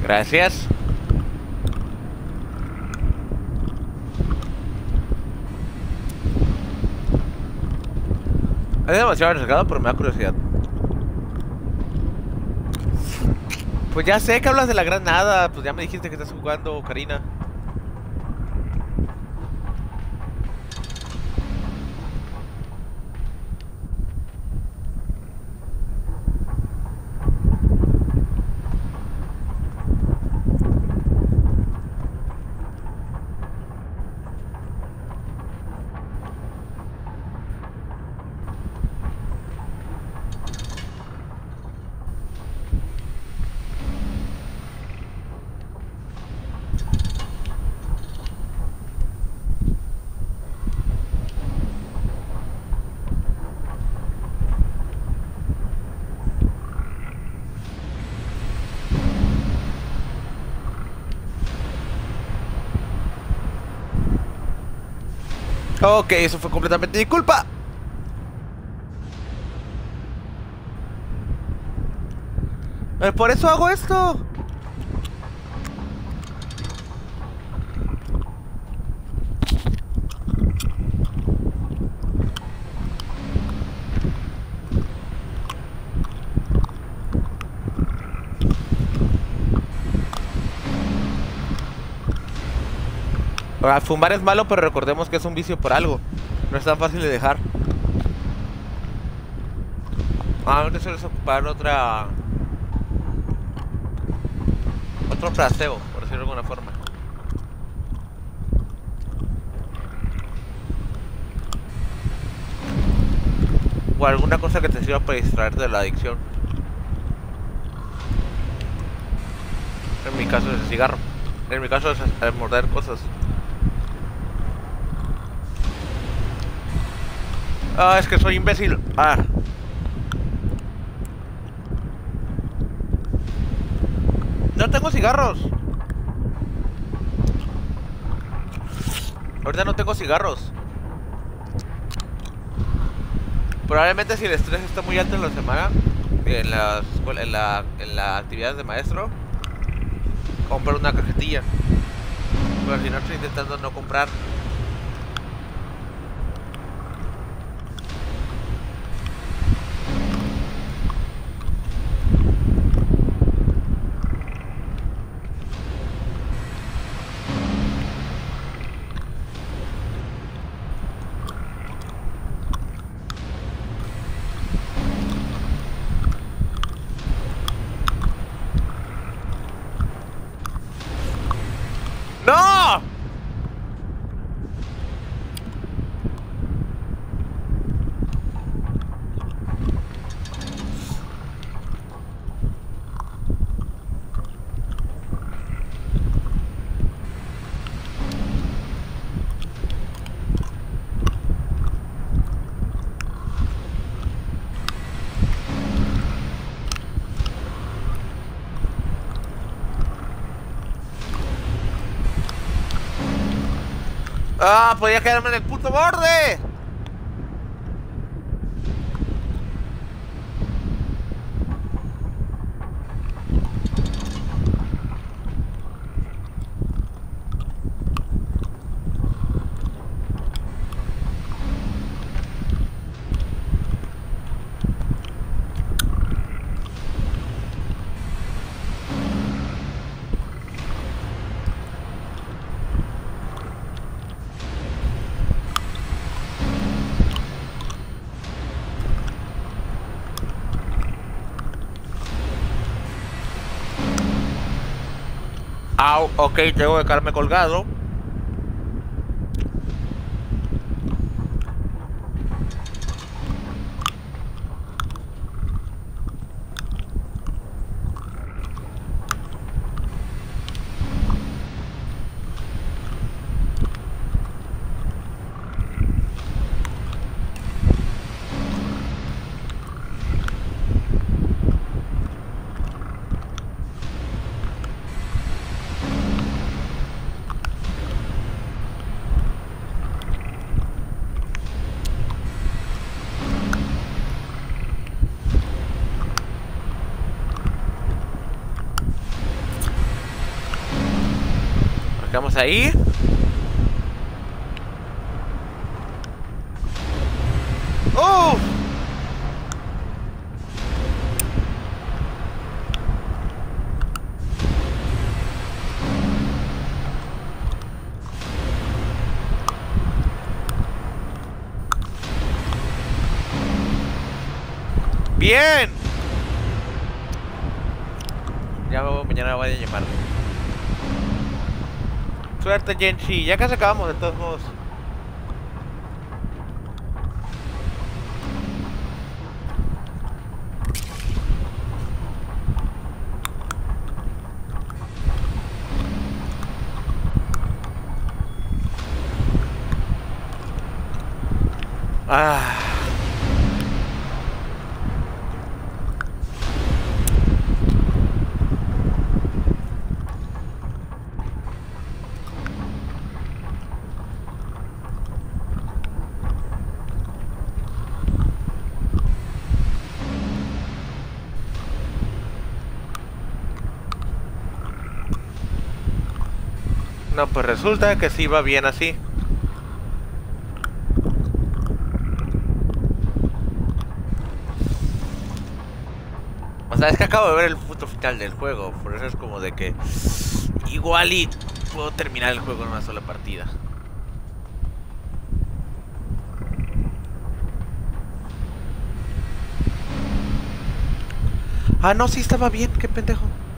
Gracias. Es demasiado arriesgado, pero me da curiosidad. Pues ya sé que hablas de la gran nada. Pues ya me dijiste que estás jugando, Karina. Ok, eso fue completamente mi culpa. Por eso hago esto. Ahora, fumar es malo, pero recordemos que es un vicio por algo. No es tan fácil de dejar. Ahora sueles ocupar otro placebo, por decirlo de alguna forma. O alguna cosa que te sirva para distraerte de la adicción. En mi caso es el cigarro. En mi caso es el morder cosas. Ah, es que soy imbécil. Ah. No tengo cigarros. Ahorita no tengo cigarros. Probablemente si el estrés está muy alto en la semana, en la actividad de maestro, compro una cajetilla. Pero al final estoy intentando no comprar. ¡No! ¡Ah! Podía quedarme en el puto borde. Ah, ok, tengo que quedarme colgado. quedamos ahí. ¡Oh! ¡Bien! Ya mañana voy a llamarle. Suerte, Genshi. Ya casi acabamos de todos modos. Ah. No, pues resulta que sí va bien así. O sea, es que acabo de ver el punto final del juego. Por eso es como de que igual y puedo terminar el juego en una sola partida. Ah, no, sí estaba bien, qué pendejo.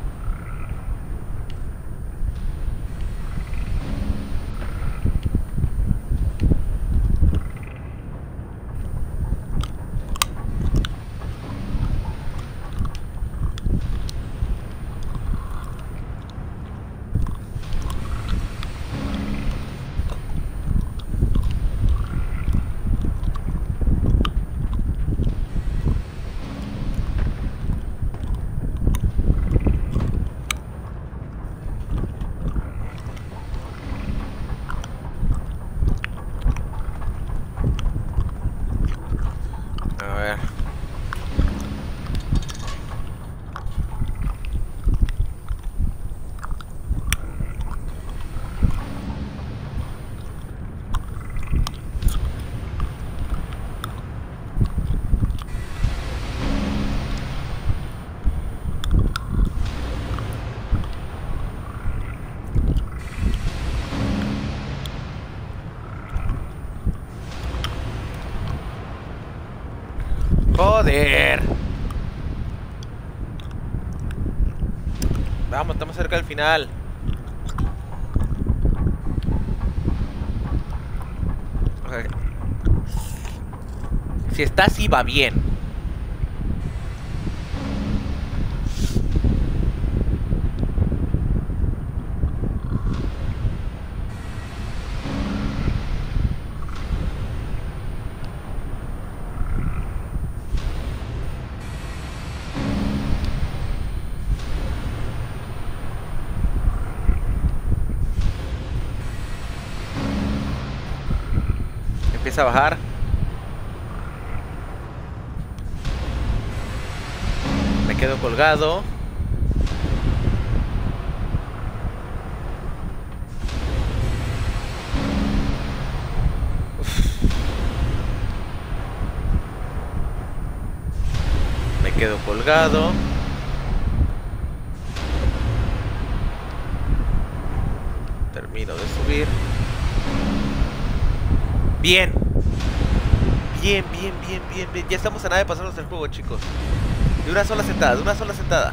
A ver. Joder. Vamos, estamos cerca del final. Okay. Si está así va bien. Empieza a bajar. Me quedo colgado. Me quedo colgado. Termino de subir. Bien. Bien, bien, bien, bien, bien. Ya estamos a nada de pasarnos el juego, chicos. De una sola sentada, de una sola sentada.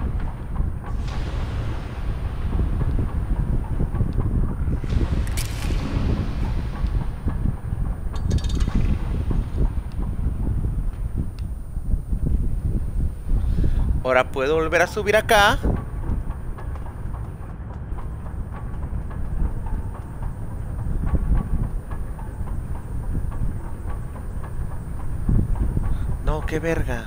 Ahora puedo volver a subir acá. No, qué verga.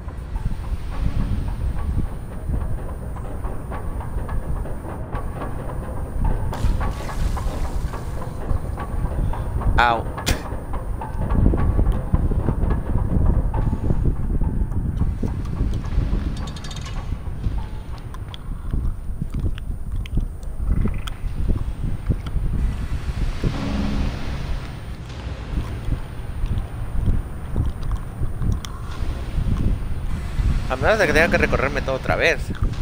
Au. menos de que tenga que recorrerme todo otra vez.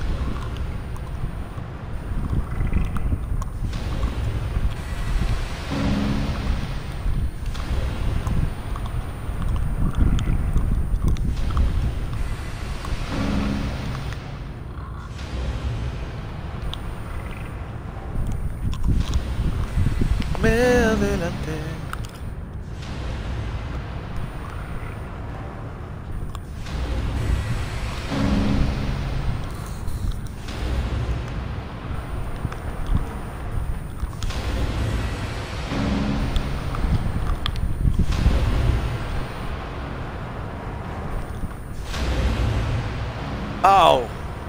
Me adelanté. Oh.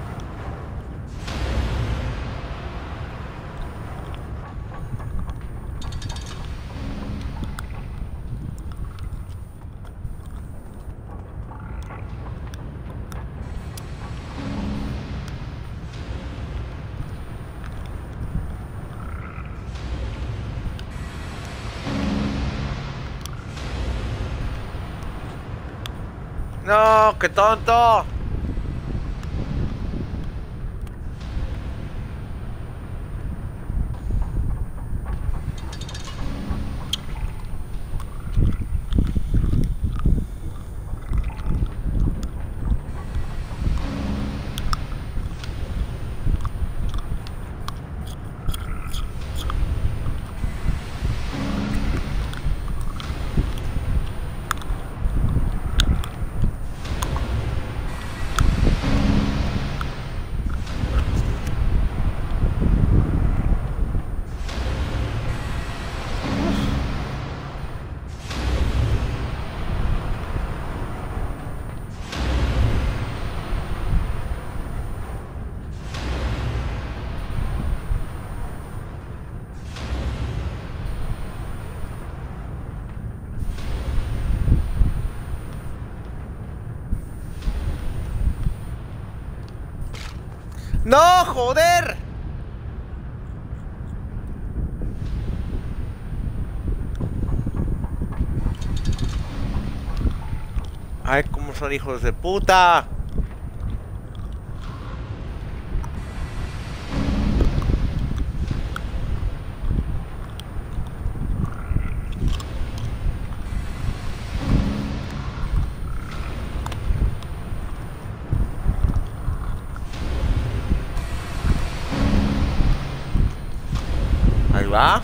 No, qué tonto. ¡No, joder! Ay, cómo son hijos de puta. Ahí va.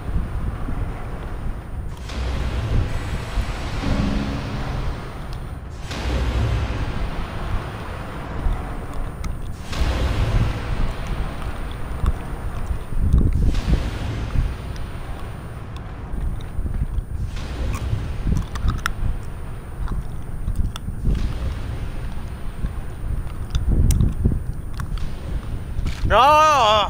¡No!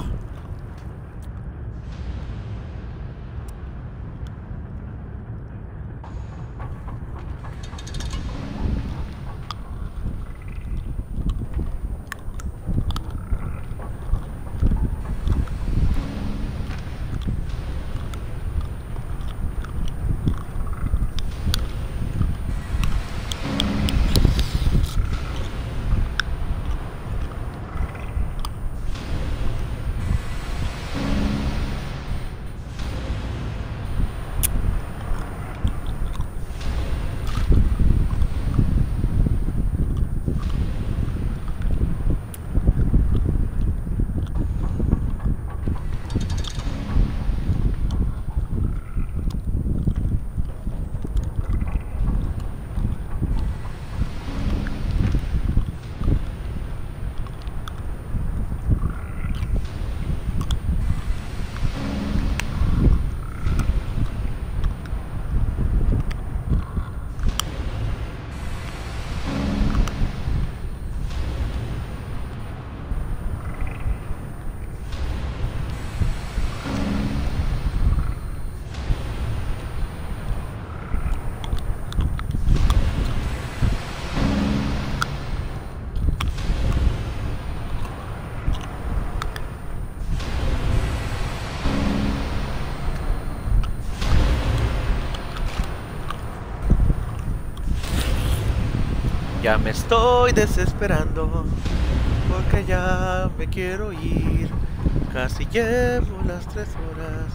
Ya me estoy desesperando porque ya me quiero ir. Casi llevo las 3 horas.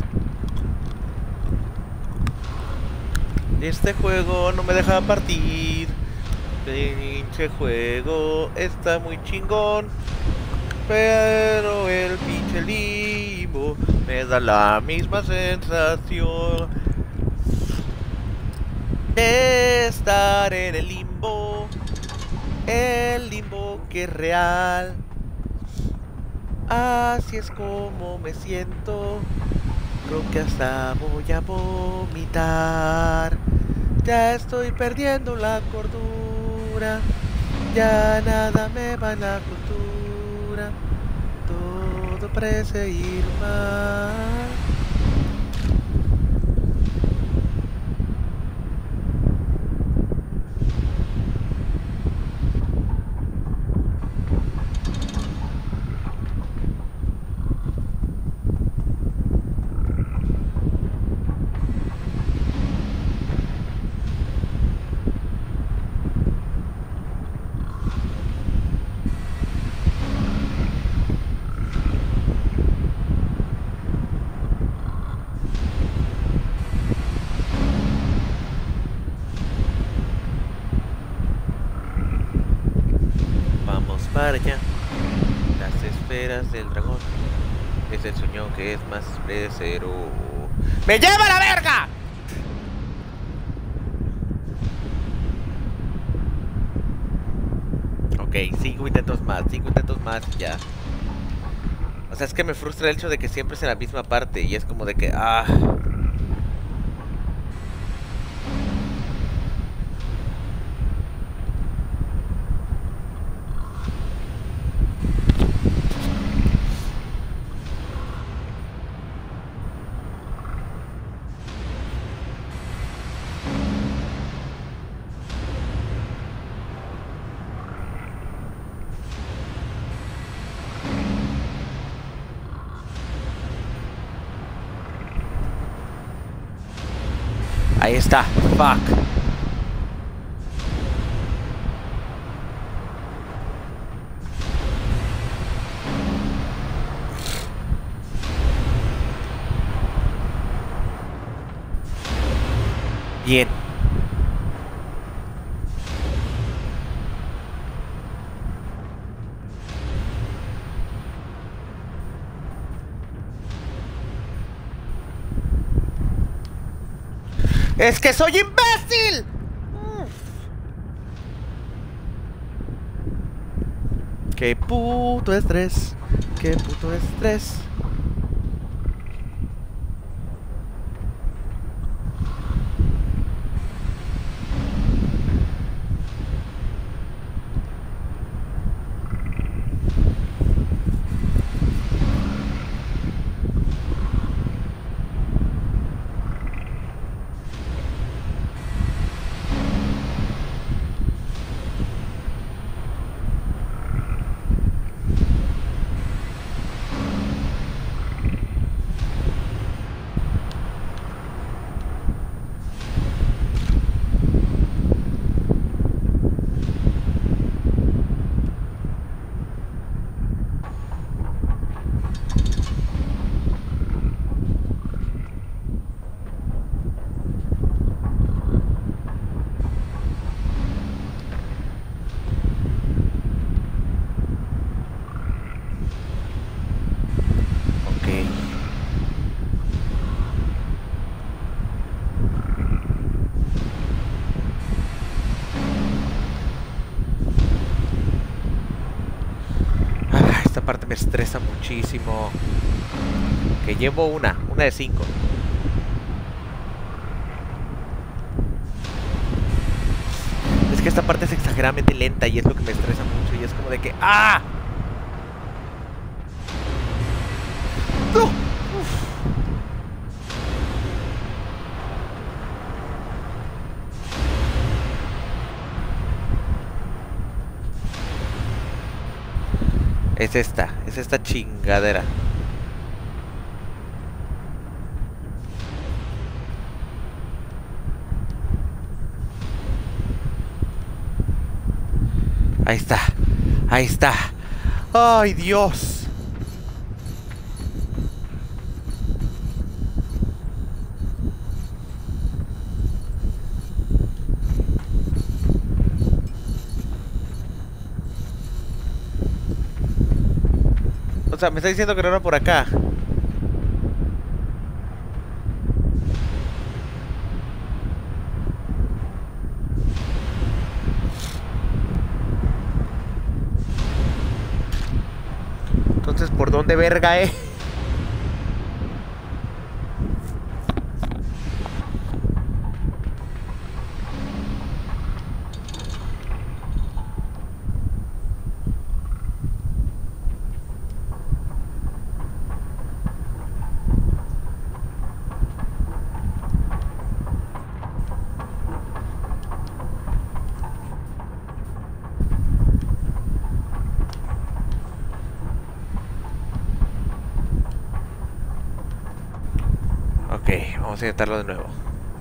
Este juego no me deja partir. Pinche juego está muy chingón. Pero el pinche limbo me da la misma sensación de estar en el limbo. El limbo que es real. Así es como me siento. Creo que hasta voy a vomitar. Ya estoy perdiendo la cordura. Ya nada me va en la cultura. Todo parece ir mal. Para allá, las esferas del dragón. Es el sueño que es más placero. ¡Me lleva a la verga! Ok, 5 intentos más y ya. O sea, es que me frustra el hecho de que siempre es en la misma parte. Y es como de que, ahí está, fuck. Bien. ¡Es que soy imbécil! ¡Qué puto estrés! ¡Qué puto estrés! Esta parte me estresa muchísimo. Que llevo una de 5. Es que esta parte es exageradamente lenta y es lo que me estresa mucho. Y es como de que ¡ah! ¡No! Uf. Es esta chingadera. Ahí está. Ahí está. ¡Ay, Dios! O sea, me está diciendo que no era por acá. Entonces, ¿por dónde verga, Ok, vamos a intentarlo de nuevo.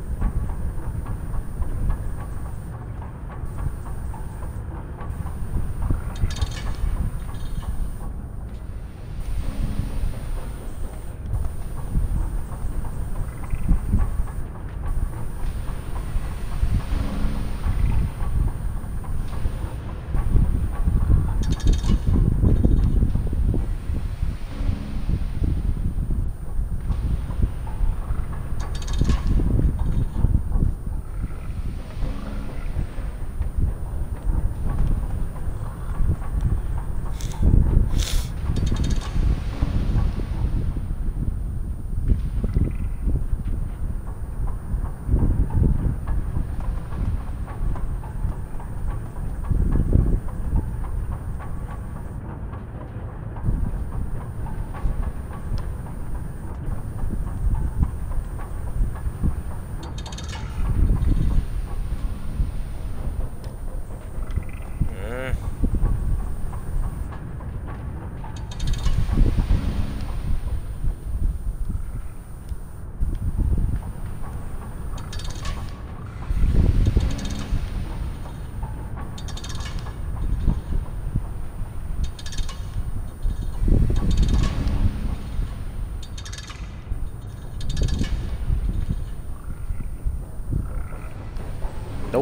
Nope.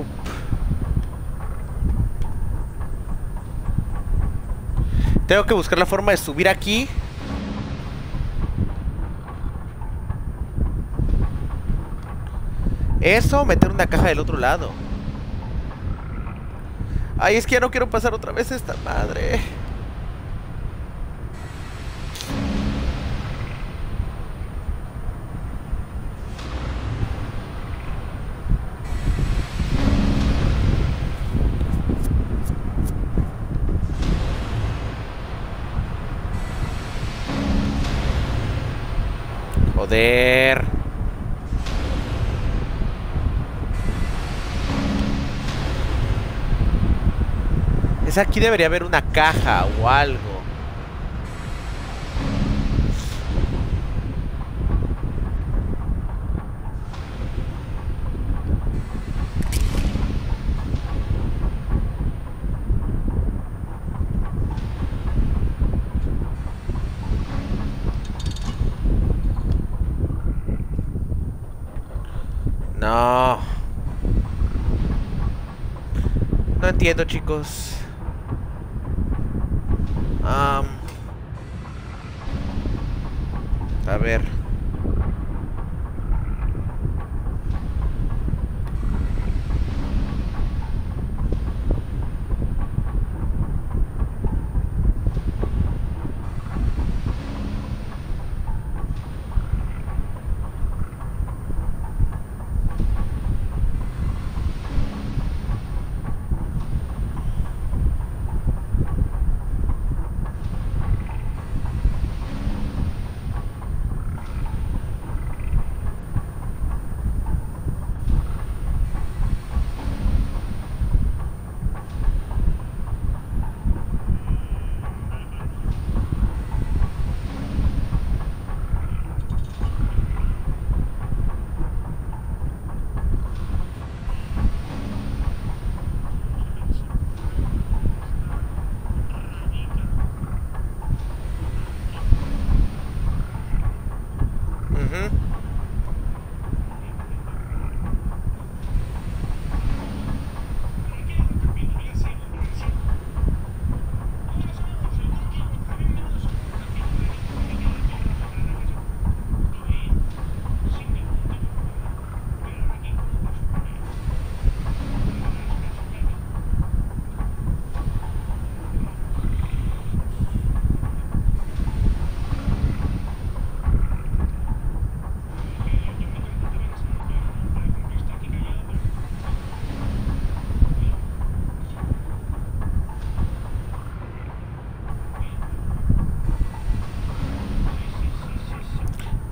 Tengo que buscar la forma de subir aquí. Eso, meter una caja del otro lado. Ay, es que ya no quiero pasar otra vez esta madre. Joder. Es aquí, debería haber una caja o algo. No. No entiendo, chicos. A ver.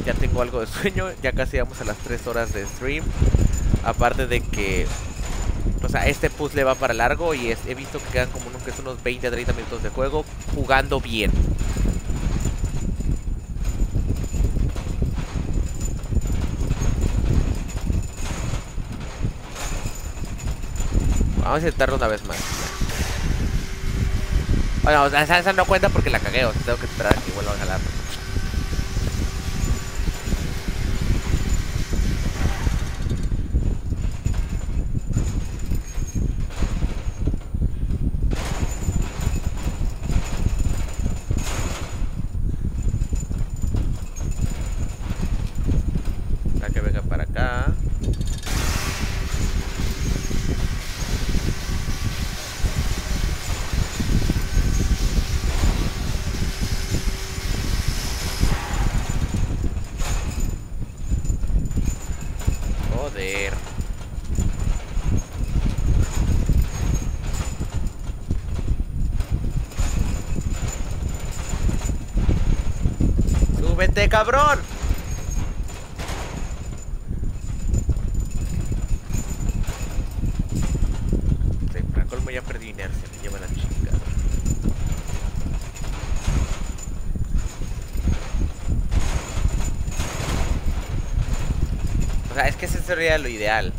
ya tengo algo de sueño. Ya casi vamos a las 3 horas de stream. Aparte de que, o sea, este puzzle va para largo y he visto que quedan como unos 20 a 30 minutos de juego jugando bien. Vamos a intentarlo una vez más. Bueno, esa no cuenta porque la cagué, o sea, tengo que esperar a que vuelva a jalar. Para que venga para acá. Joder. ¡Súbete, cabrón! Sí, para colmo ya perdí inercia, me lleva la chingada. O sea, es que ese sería lo ideal.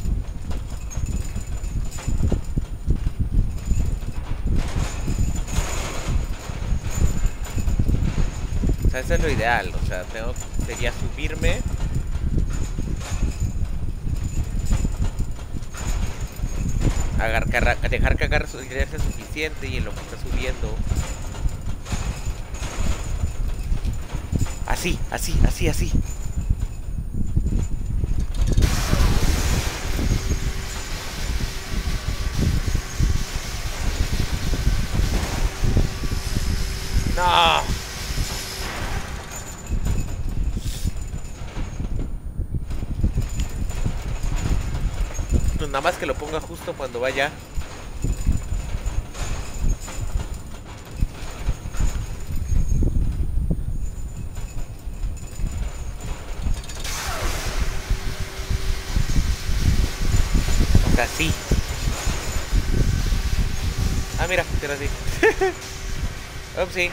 O sea, eso es lo ideal. O sea, sería subirme. Dejar que agarre su inercia suficiente y en lo que está subiendo. Así, así, así, así. No. Pues nada más que lo ponga justo cuando vaya. O sea, sí. Ah, mira, era así. Upsi.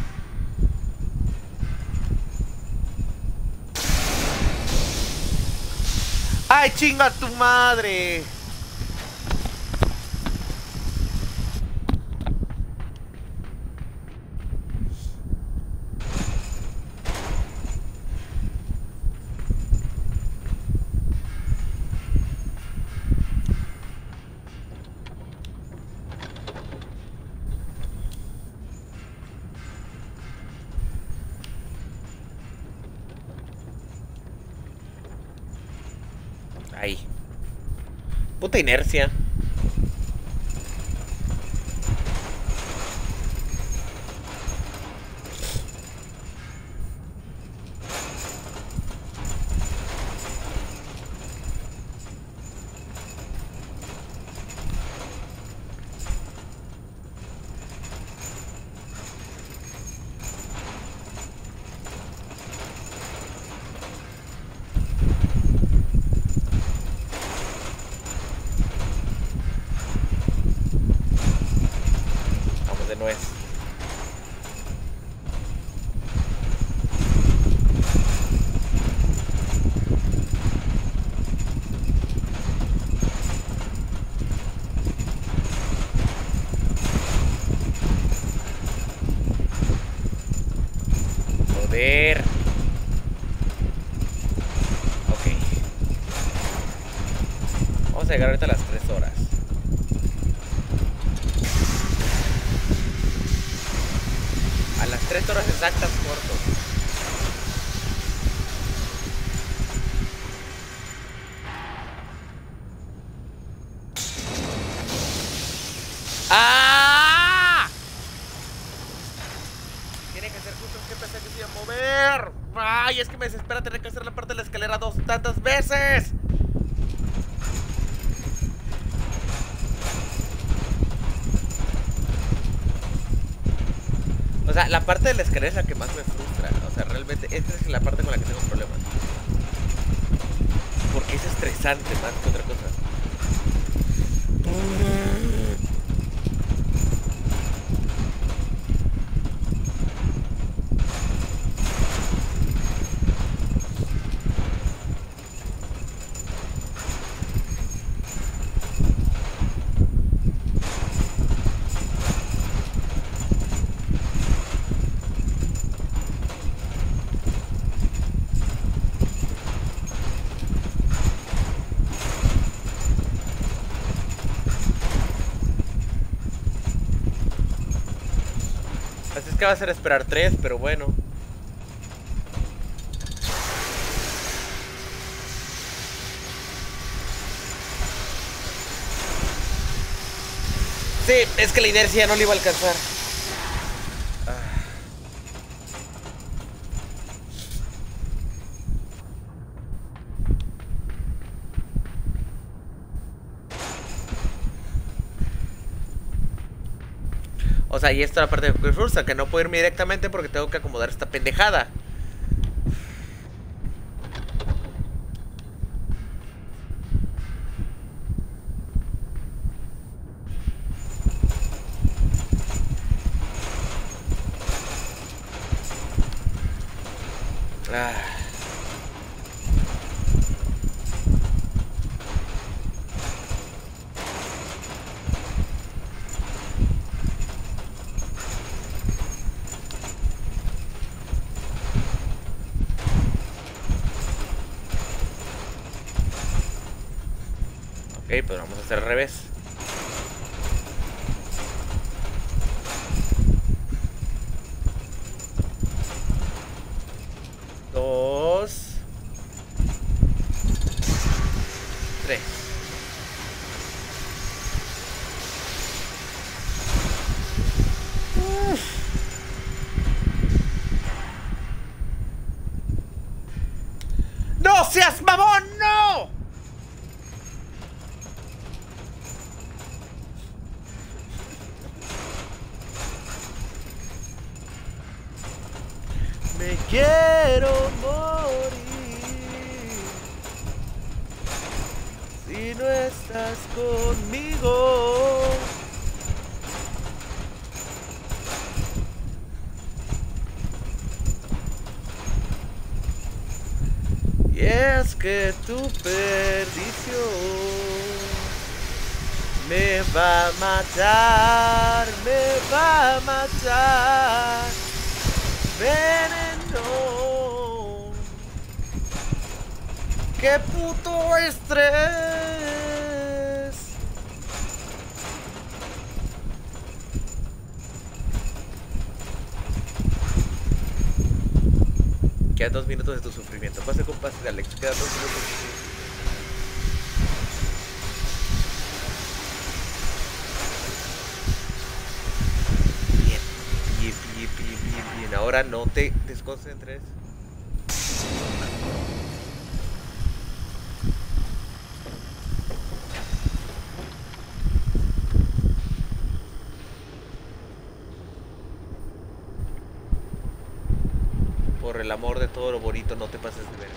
¡Ay, chinga tu madre! Ahí. Puta inercia. Vamos de nuez. Joder. Ok. Vamos a llegar ahorita a las 3 horas. A las 3 horas exactas corto. ¡Ah! Tiene que ser justo, es que pensé que se iba a mover. ¡Ay! Es que me desespera tener que hacer la parte de la escalera tantas veces. O sea, la parte de la escalera es la que más me frustra. O sea, realmente esta es la parte con la que tengo problemas. Porque es estresante más que otra cosa. Así es que va a ser esperar 3, pero bueno. Sí, es que la inercia no le iba a alcanzar. O sea, y esta es la parte que me frustra, que no puedo irme directamente porque tengo que acomodar esta pendejada. Ok, pues vamos a hacer al revés. Dos. Tres. ¡No seas mamón! ¡No! Me quiero morir si no estás conmigo. Y es que tu perdición me va a matar, me va a matar. Veneno. ¡Qué puto estrés! Quedan 2 minutos de tu sufrimiento. Pase con pase de Alex. Quedan 2 minutos. Bien. Ahora no te desconcentres. Por el amor de todo lo bonito, no te pases de verga.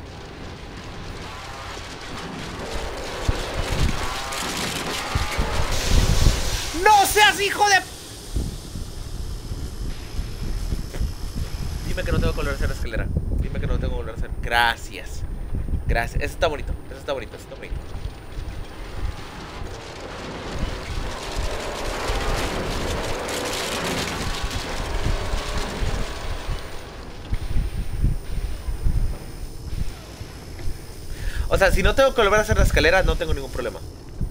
¡No seas hijo de... Dime que no tengo que volver a hacer la escalera. Dime que no tengo que volver a hacer. Gracias. Gracias. Eso está bonito. Eso está bonito. Eso está bonito. O sea, si no tengo que volver a hacer la escalera, no tengo ningún problema.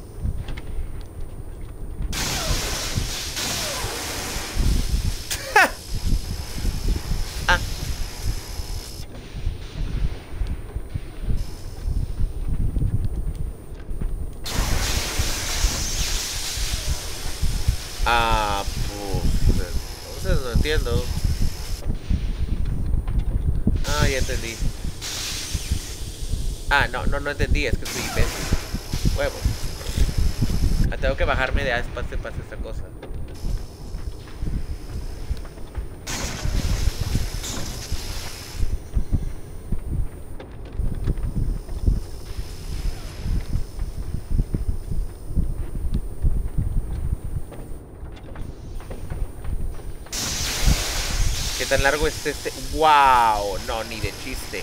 Pues entonces no entiendo. Ya entendí. No entendí, es que soy imbécil. Huevos. Tengo que bajarme de pase esta cosa. ¿Qué tan largo es este? ¡Wow! No, ni de chiste.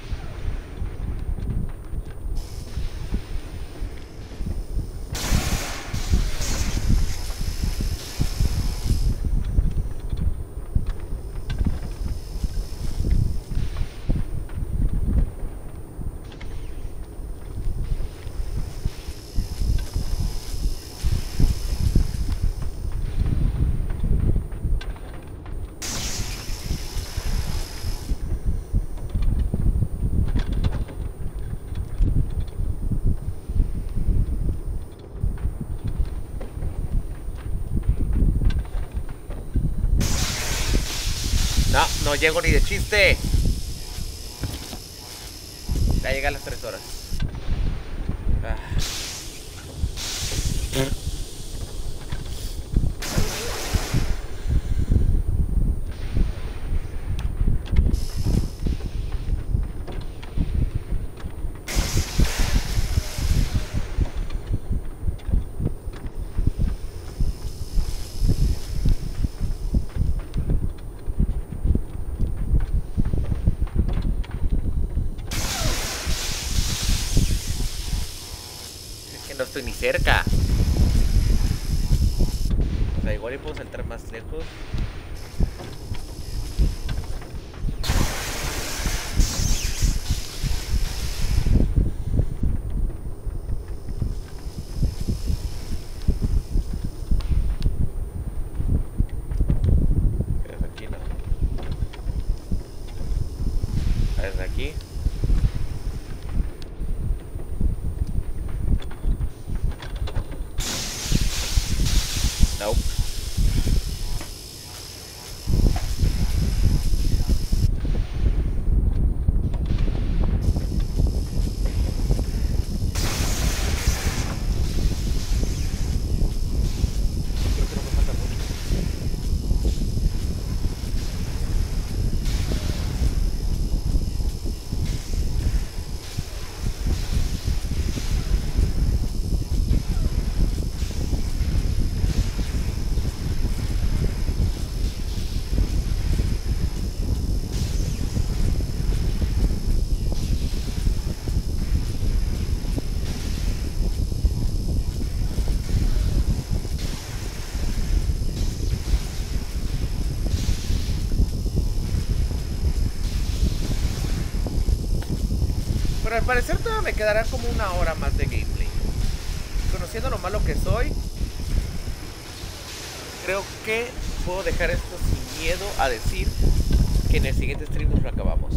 No, no llego ni de chiste. Ya llegué a las 3 horas. Ah. No estoy ni cerca. O sea, igual y puedo saltar más lejos. Desde aquí no. Desde aquí. Nope. Creo que no me falta mucho. Pero al parecer todavía me quedará como una hora más de gameplay. Conociendo lo malo que soy, creo que puedo dejar esto sin miedo a decir que en el siguiente stream nos lo acabamos.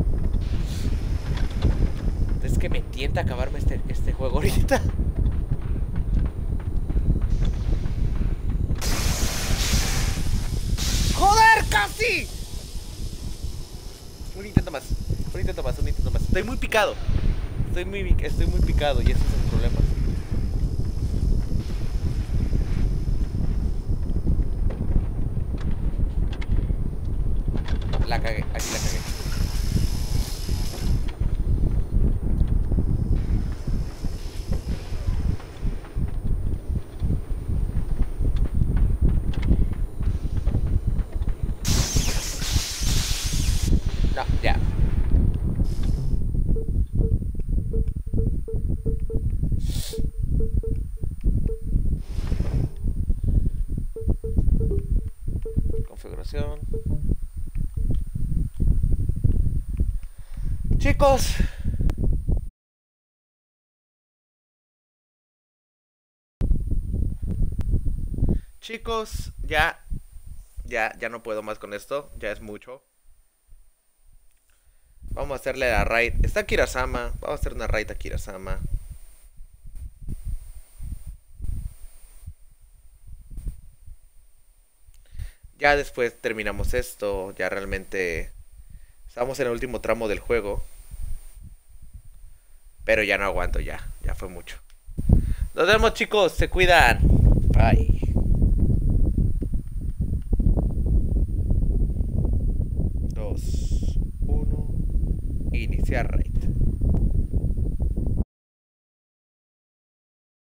Es que me tienta acabarme este juego ahorita. ¡Joder, casi! Un intento más. Un intento más, un intento más. Estoy muy picado. Estoy muy picado y ese es el problema. La cagué, aquí la cagué. No, ya. Configuración. Chicos, ya no puedo más con esto, ya es mucho. Vamos a hacerle la raid. Está Kirasama, vamos a hacer una raid a Kirasama. Ya después terminamos esto, ya realmente estamos en el último tramo del juego. Pero ya no aguanto, ya fue mucho. Nos vemos, chicos, se cuidan. Bye. 2, 1, iniciar raid.